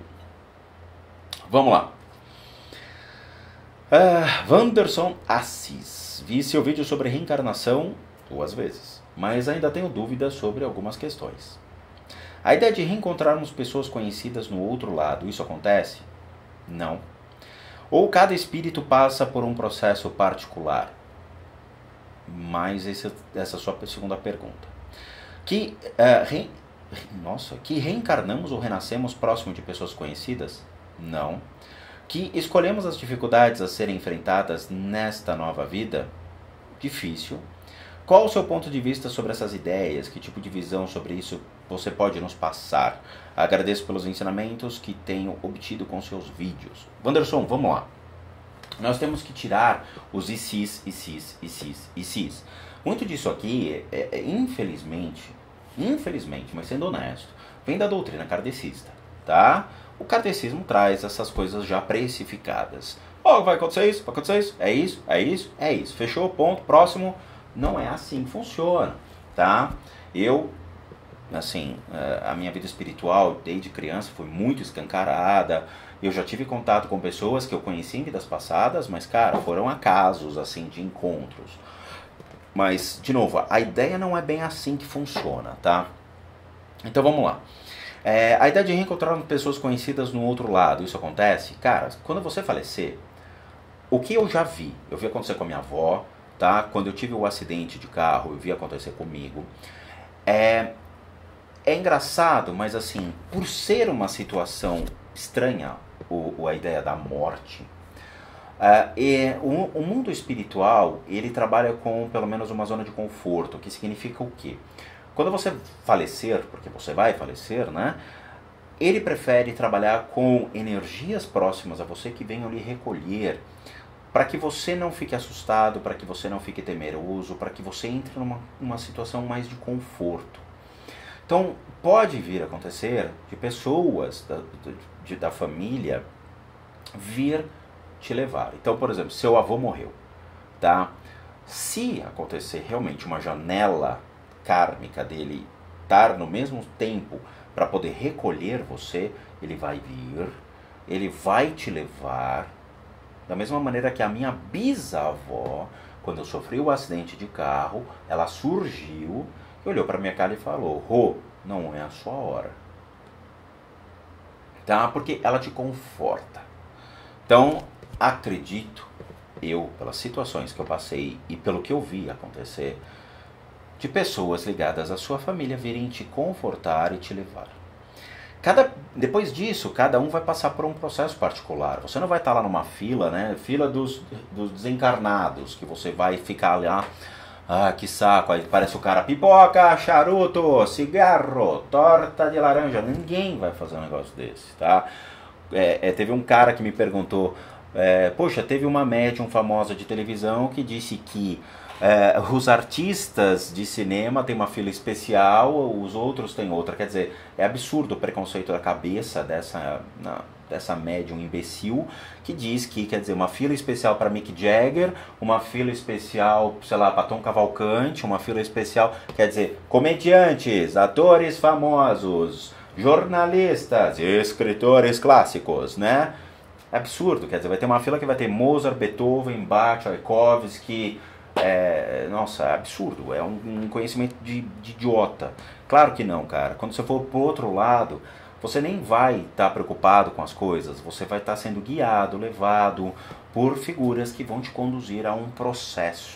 Speaker 1: Vamos lá. Wanderson Assis. Vi seu vídeo sobre reencarnação 2 vezes, mas ainda tenho dúvidas sobre algumas questões. A ideia de reencontrarmos pessoas conhecidas no outro lado, isso acontece? Não. Ou cada espírito passa por um processo particular? Mas essa é a sua segunda pergunta. Que reencarnamos ou renascemos próximo de pessoas conhecidas? Não. Que escolhemos as dificuldades a serem enfrentadas nesta nova vida? Difícil. Qual o seu ponto de vista sobre essas ideias? Que tipo de visão sobre isso você pode nos passar? Agradeço pelos ensinamentos que tenho obtido com seus vídeos. Wanderson, vamos lá. Nós temos que tirar os ICs, ICs. Muito disso aqui, infelizmente, mas sendo honesto, vem da doutrina kardecista, tá? O kardecismo traz essas coisas já precificadas. Vai acontecer isso, vai acontecer isso, é isso. Fechou, ponto, próximo. Não é assim que funciona, tá? A minha vida espiritual desde criança foi muito escancarada. Eu já tive contato com pessoas que eu conheci em vidas passadas, mas, cara, foram acasos, assim, de encontros. Mas, de novo, a ideia não é bem assim que funciona, tá? Então, vamos lá. A ideia de reencontrar pessoas conhecidas no outro lado, isso acontece? Cara, quando você falecer, o que eu já vi? Eu vi acontecer com a minha avó, tá? Quando eu tive o acidente de carro, eu vi acontecer comigo. É engraçado, mas assim, por ser uma situação estranha, a ideia da morte, o mundo espiritual, ele trabalha com pelo menos uma zona de conforto, que significa o quê? Quando você falecer, porque você vai falecer, né? ele prefere trabalhar com energias próximas a você que venham lhe recolher, para que você não fique assustado, para que você não fique temeroso, para que você entre numa situação mais de conforto. Então, pode vir a acontecer de pessoas da família vir te levar. Então, por exemplo, seu avô morreu, tá? Se acontecer realmente uma janela kármica dele estar no mesmo tempo para poder recolher você, ele vai vir, ele vai te levar, da mesma maneira que a minha bisavó, quando eu sofri o acidente de carro, ela surgiu, olhou para minha cara e falou: Rô, não é a sua hora. Tá? Porque ela te conforta. Então, acredito, eu, pelas situações que eu passei e pelo que eu vi acontecer, de pessoas ligadas à sua família virem te confortar e te levar. Depois disso, cada um vai passar por um processo particular. Você não vai estar lá numa fila, né? Fila dos desencarnados, que você vai ficar lá, ah, que saco, aí parece o cara, pipoca, charuto, cigarro, torta de laranja. Ninguém vai fazer um negócio desse, tá? Teve um cara que me perguntou, poxa, teve uma médium famosa de televisão que disse que os artistas de cinema têm uma fila especial, os outros têm outra. Quer dizer, é absurdo o preconceito da cabeça dessa médium imbecil que diz que, quer dizer, uma fila especial para Mick Jagger, uma fila especial, sei lá, para Tom Cavalcante, uma fila especial, quer dizer, comediantes, atores famosos, jornalistas, escritores clássicos, né? É absurdo, quer dizer, vai ter uma fila que vai ter Mozart, Beethoven, Bach, Tchaikovsky. Nossa, é absurdo, é um conhecimento de idiota. Claro que não, cara. Quando você for pro outro lado, você nem vai estar preocupado com as coisas, você vai estar sendo guiado, levado por figuras que vão te conduzir a um processo.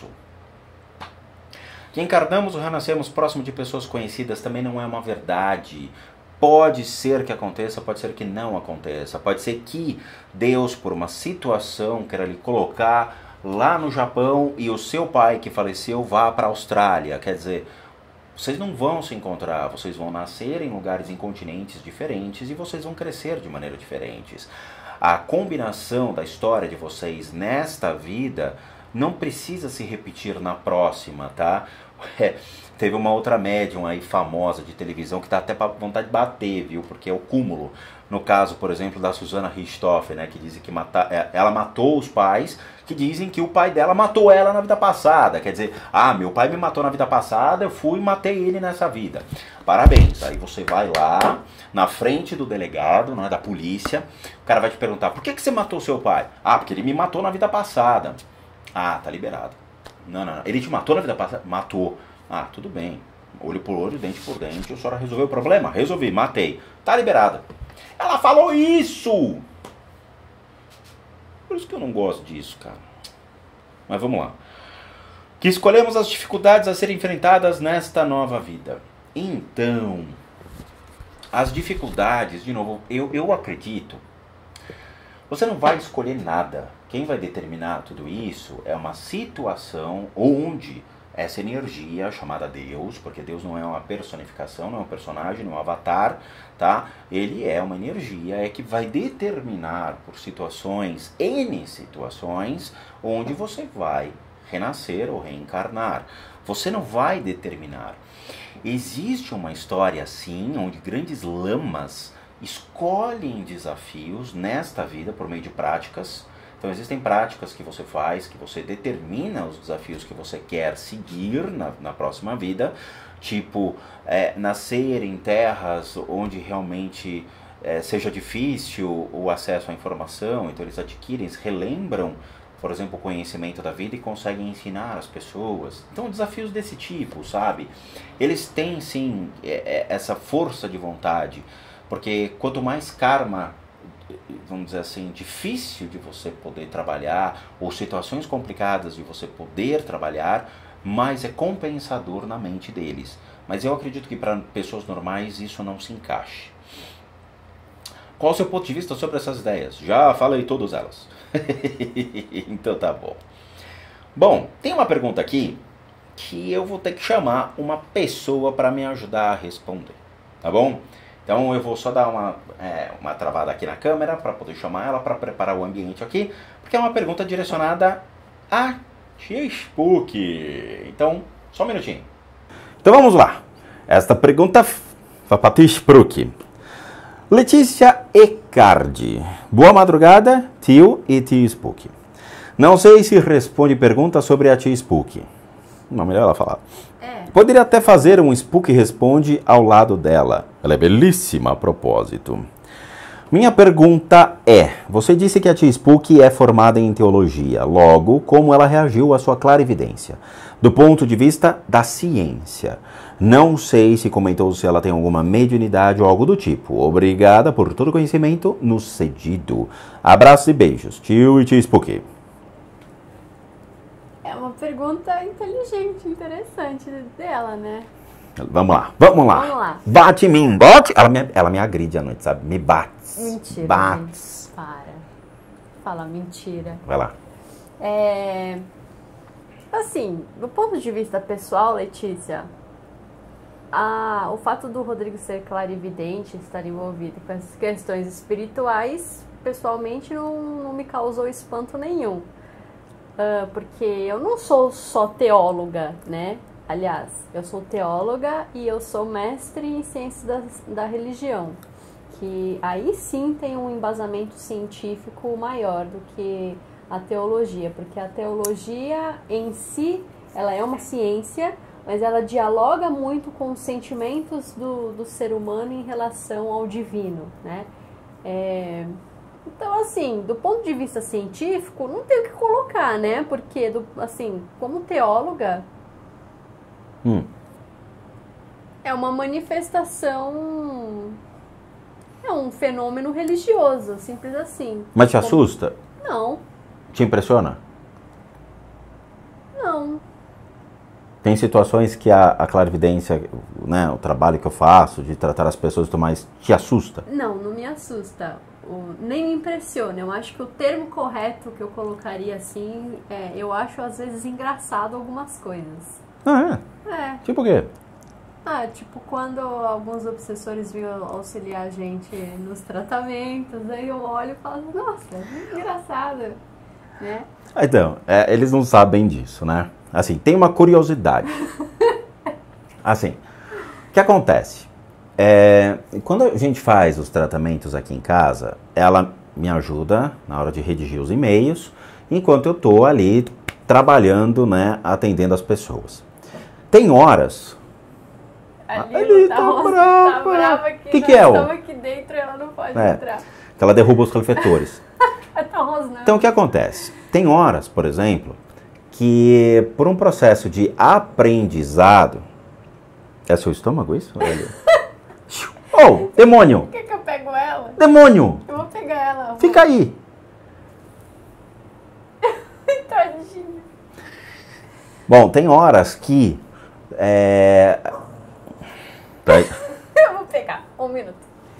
Speaker 1: Que encarnamos ou renascemos próximo de pessoas conhecidas também não é uma verdade. Pode ser que aconteça, pode ser que não aconteça. Pode ser que Deus, por uma situação, queira lhe colocar lá no Japão e o seu pai que faleceu vá para a Austrália. Quer dizer, vocês não vão se encontrar, vocês vão nascer em lugares, em continentes diferentes e vocês vão crescer de maneiras diferentes. A combinação da história de vocês nesta vida não precisa se repetir na próxima, tá? Teve uma outra médium aí famosa de televisão que dá até pra vontade de bater, viu? Porque é o cúmulo. No caso, por exemplo, da Susana Richthofen, né? Que dizem que ela matou os pais, que dizem que o pai dela matou ela na vida passada. Quer dizer, meu pai me matou na vida passada, eu fui e matei ele nessa vida. Parabéns. Aí você vai lá, na frente do delegado, né, da polícia, o cara vai te perguntar, por que você matou seu pai? Porque ele me matou na vida passada. Tá liberado. Não. Ele te matou na vida passada? Matou. Tudo bem. Olho por olho, dente por dente. A senhora resolveu o problema? Resolvi, matei. Tá liberada. Ela falou isso! Por isso que eu não gosto disso, cara. Mas vamos lá. Que escolhemos as dificuldades a serem enfrentadas nesta nova vida. Então, as dificuldades, de novo, eu acredito, você não vai escolher nada. Quem vai determinar tudo isso é uma situação onde essa energia chamada Deus, porque Deus não é uma personificação, não é um personagem, não é um avatar, tá? Ele é uma energia, que vai determinar por situações, N situações, onde você vai renascer ou reencarnar. Você não vai determinar. Existe uma história assim, onde grandes lamas escolhem desafios nesta vida por meio de práticas. Então existem práticas que você faz, que você determina os desafios que você quer seguir na próxima vida, tipo nascer em terras onde realmente seja difícil o acesso à informação, então eles adquirem, eles relembram, por exemplo, o conhecimento da vida e conseguem ensinar as pessoas. Então desafios desse tipo, sabe? Eles têm sim essa força de vontade, porque quanto mais karma, vamos dizer assim, difícil de você poder trabalhar, ou situações complicadas de você poder trabalhar, mais é compensador na mente deles. Mas eu acredito que para pessoas normais isso não se encaixe. Qual o seu ponto de vista sobre essas ideias? Já falei todas elas. Então tá bom. Bom, tem uma pergunta aqui que eu vou ter que chamar uma pessoa para me ajudar a responder, tá bom? Então eu vou só dar uma travada aqui na câmera para poder chamar ela, para preparar o ambiente aqui, porque é uma pergunta direcionada a Tia Spook. Então, só um minutinho. Então vamos lá. Esta pergunta vai para Tia Spook. Letícia Ecardi. Boa madrugada, tio e Tia Spook. Não sei se responde perguntas sobre a Tia Spook. Não, melhor ela falar. Poderia até fazer um Spook Responde ao lado dela. Ela é belíssima a propósito. Minha pergunta é, você disse que a Tia Spook é formada em teologia. Logo, como ela reagiu à sua clarividência? Do ponto de vista da ciência. Não sei se comentou se ela tem alguma mediunidade ou algo do tipo. Obrigada por todo o conhecimento nos cedido. Abraços e beijos. Tio e Tia Spook.
Speaker 2: É uma pergunta inteligente, interessante dela, né?
Speaker 1: Vamos lá. Bate em mim, bate. Ela me agride à noite, sabe? Me bate.
Speaker 2: Mentira.
Speaker 1: Bate.
Speaker 2: Gente, para. Fala mentira.
Speaker 1: Vai lá.
Speaker 2: Assim, do ponto de vista pessoal, Letícia, o fato do Rodrigo ser clarividente, estar envolvido com essas questões espirituais, pessoalmente não me causou espanto nenhum. Porque eu não sou só teóloga, né? Aliás, eu sou teóloga e eu sou mestre em ciências da religião, que aí sim tem um embasamento científico maior do que a teologia, porque a teologia em si, ela é uma ciência, mas ela dialoga muito com os sentimentos do ser humano em relação ao divino, né? Então, assim, do ponto de vista científico, não tem o que colocar, né? Porque, assim, como teóloga, é uma manifestação, é um fenômeno religioso, simples assim.
Speaker 1: Mas te assusta?
Speaker 2: Não.
Speaker 1: Te impressiona?
Speaker 2: Não.
Speaker 1: Tem situações que a clarividência, né, o trabalho que eu faço de tratar as pessoas e tudo mais, te assusta?
Speaker 2: Não me assusta. Nem me impressiona. Eu acho que o termo correto que eu colocaria assim eu acho às vezes engraçado algumas coisas. Tipo
Speaker 1: o quê?
Speaker 2: Tipo quando alguns obsessores vinham auxiliar a gente nos tratamentos, aí eu olho e falo, nossa, que engraçado, né?
Speaker 1: Então, eles não sabem disso, né? Assim, tem uma curiosidade. Assim, o que acontece? Quando a gente faz os tratamentos aqui em casa, ela me ajuda na hora de redigir os e-mails, enquanto eu estou ali trabalhando, né, atendendo as pessoas. Tem horas...
Speaker 2: Ali tá brava aqui,
Speaker 1: que é?
Speaker 2: Estamos aqui dentro e ela não pode entrar.
Speaker 1: Que ela derruba os refletores.
Speaker 2: Tá rosnando.
Speaker 1: Então, o que acontece? Tem horas, por exemplo, que por um processo de aprendizado... É seu estômago isso? Demônio!
Speaker 2: Quer que eu pego ela?
Speaker 1: Demônio!
Speaker 2: Eu vou pegar ela.
Speaker 1: Fica aí!
Speaker 2: Tadinha.
Speaker 1: Bom, tem horas que...
Speaker 2: Eu vou pegar. 1 minuto.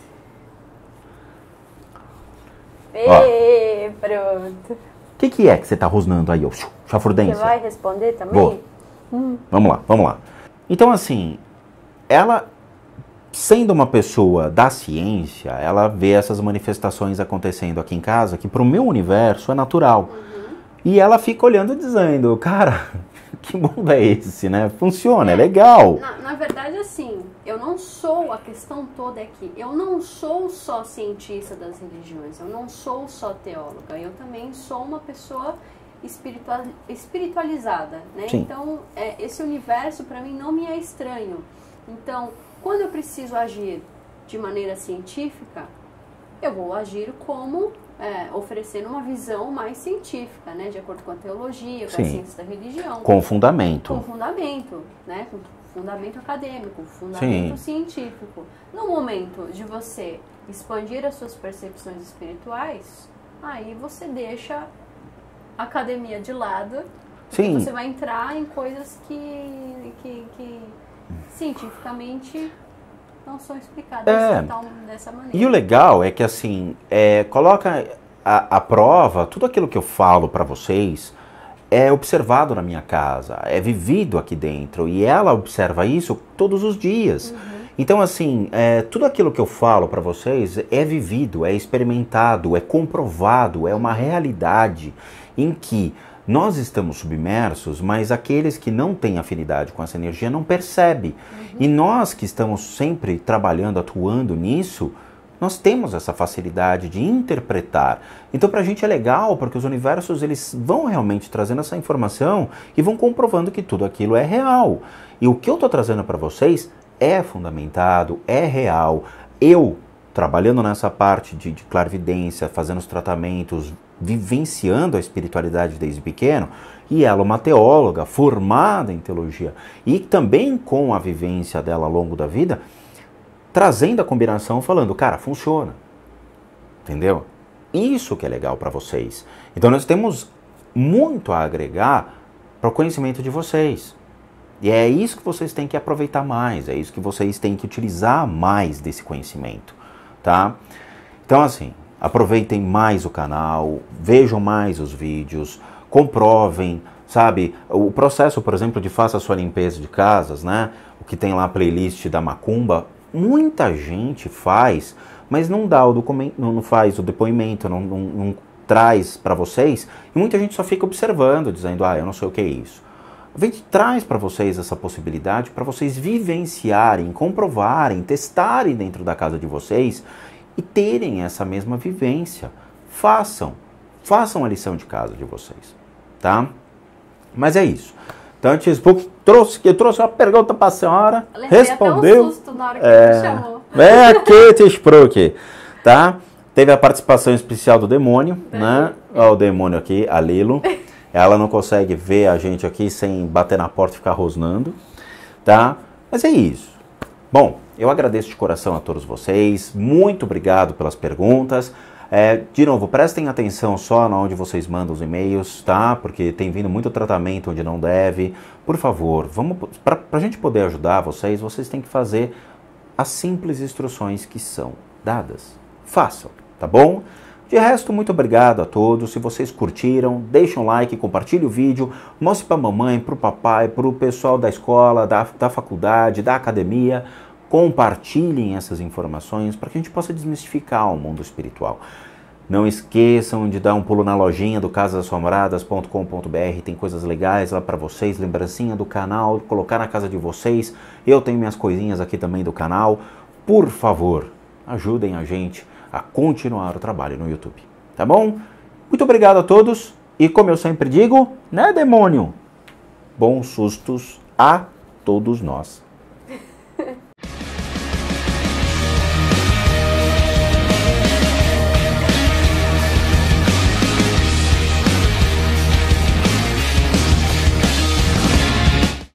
Speaker 2: Pronto.
Speaker 1: O que é que você tá rosnando aí, chafurdência?
Speaker 2: Você vai responder também?
Speaker 1: Vou. Vamos lá. Então, assim, ela... Sendo uma pessoa da ciência, ela vê essas manifestações acontecendo aqui em casa, que para o meu universo é natural. E ela fica olhando e dizendo, cara, que mundo é esse, né? Funciona, é legal.
Speaker 2: Na verdade, assim, eu não sou, a questão toda é que eu não sou só cientista das religiões, eu não sou só teóloga, eu também sou uma pessoa espiritualizada, né?
Speaker 1: Sim.
Speaker 2: Então, esse universo para mim não me é estranho. Então, quando eu preciso agir de maneira científica, eu vou agir como oferecendo uma visão mais científica, né? De acordo com a teologia, com a ciência da religião.
Speaker 1: Com fundamento.
Speaker 2: Com fundamento, né? Com fundamento acadêmico, fundamento científico. No momento de você expandir as suas percepções espirituais, aí você deixa a academia de lado.
Speaker 1: Sim.
Speaker 2: Você vai entrar em coisas que cientificamente não são explicadas dessa maneira.
Speaker 1: E o legal é que, assim, coloca à prova tudo aquilo que eu falo para vocês é observado na minha casa, é vivido aqui dentro, e ela observa isso todos os dias. Então, assim, tudo aquilo que eu falo para vocês é vivido, é experimentado, é comprovado, é uma realidade em que nós estamos submersos, mas aqueles que não têm afinidade com essa energia não percebem. E nós que estamos sempre trabalhando, atuando nisso, nós temos essa facilidade de interpretar. Então, para a gente é legal, porque os universos eles vão realmente trazendo essa informação e vão comprovando que tudo aquilo é real. E o que eu estou trazendo para vocês é fundamentado, é real. Eu, trabalhando nessa parte de clarividência, fazendo os tratamentos, vivenciando a espiritualidade desde pequeno, e ela uma teóloga formada em teologia, e também com a vivência dela ao longo da vida, trazendo a combinação, falando, cara, funciona. Entendeu? Isso que é legal para vocês. Então nós temos muito a agregar para o conhecimento de vocês. E é isso que vocês têm que aproveitar mais, é isso que vocês têm que utilizar mais desse conhecimento, tá? Então assim, aproveitem mais o canal, vejam mais os vídeos, comprovem, sabe? O processo, por exemplo, de faça a sua limpeza de casas, né? O que tem lá a playlist da Macumba, muita gente faz, mas não dá o documento, não faz o depoimento, não traz para vocês, e muita gente só fica observando, dizendo, eu não sei o que é isso. A gente traz para vocês essa possibilidade para vocês vivenciarem, comprovarem, testarem dentro da casa de vocês e terem essa mesma vivência. Façam a lição de casa de vocês, tá? Mas é isso. Então, eu trouxe uma pergunta para a senhora, respondeu.
Speaker 2: Até um susto na hora que me chamou.
Speaker 1: Aqui, te aqui, tá? Teve a participação especial do demônio, né? Olha o demônio aqui, a Lilo. Ela não consegue ver a gente aqui sem bater na porta e ficar rosnando, tá? Mas é isso. Bom, eu agradeço de coração a todos vocês. Muito obrigado pelas perguntas. De novo, prestem atenção só onde vocês mandam os e-mails, tá? Porque tem vindo muito tratamento onde não deve. Por favor, para a gente poder ajudar vocês, vocês têm que fazer as simples instruções que são dadas. Façam, tá bom? De resto, muito obrigado a todos. Se vocês curtiram, deixem um like, compartilhe o vídeo, mostre para a mamãe, para o papai, para o pessoal da escola, da faculdade, da academia. Compartilhem essas informações para que a gente possa desmistificar o mundo espiritual. Não esqueçam de dar um pulo na lojinha do casasassombradas.com.br, tem coisas legais lá para vocês, lembrancinha do canal, colocar na casa de vocês. Eu tenho minhas coisinhas aqui também do canal. Por favor, ajudem a gente a continuar o trabalho no YouTube, tá bom? Muito obrigado a todos e, como eu sempre digo, né, demônio? Bons sustos a todos nós.